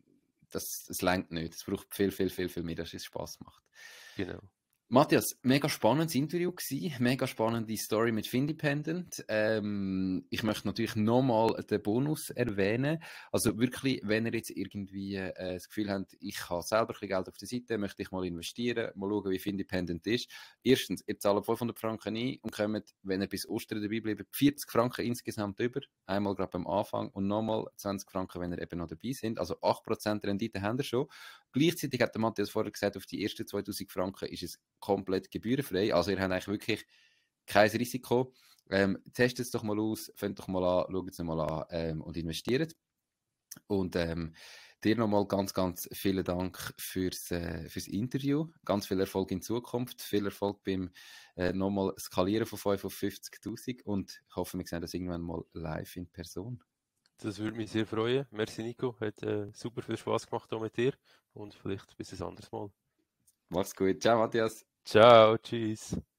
das, das lenkt nicht. Es braucht viel, viel, viel, viel mehr, dass es Spaß macht. Genau. Matthias, mega spannendes Interview gewesen, mega spannende Story mit Findependent. Ähm, ich möchte natürlich nochmal den Bonus erwähnen. Also wirklich, wenn ihr jetzt irgendwie äh, das Gefühl habt, ich habe selber ein bisschen Geld auf der Seite, möchte ich mal investieren, mal schauen, wie Findependent ist. Erstens, ihr zahlt fünfhundert Franken ein und kommt, wenn ihr bis Ostern dabei bleibt, vierzig Franken insgesamt über. Einmal gerade beim Anfang und nochmal zwanzig Franken, wenn ihr eben noch dabei sind. Also acht Prozent Rendite haben ihr schon. Gleichzeitig hat der Matthias vorher gesagt, auf die ersten zweitausend Franken ist es komplett gebührenfrei. Also ihr habt eigentlich wirklich kein Risiko. Ähm, testet es doch mal aus, fangt doch mal an, schaut es mal an ähm, und investiert. Und ähm, dir nochmal ganz, ganz vielen Dank fürs, äh, fürs Interview. Ganz viel Erfolg in Zukunft. Viel Erfolg beim äh, nochmal Skalieren von fünf auf fünfzigtausend. Und ich hoffe, wir sehen das irgendwann mal live in Person. Das würde mich sehr freuen. Merci, Nico. Hat äh, super viel Spaß gemacht hier mit dir und vielleicht bis ein anderes Mal. Mach's gut. Ciao, Matthias. Ciao, tschüss.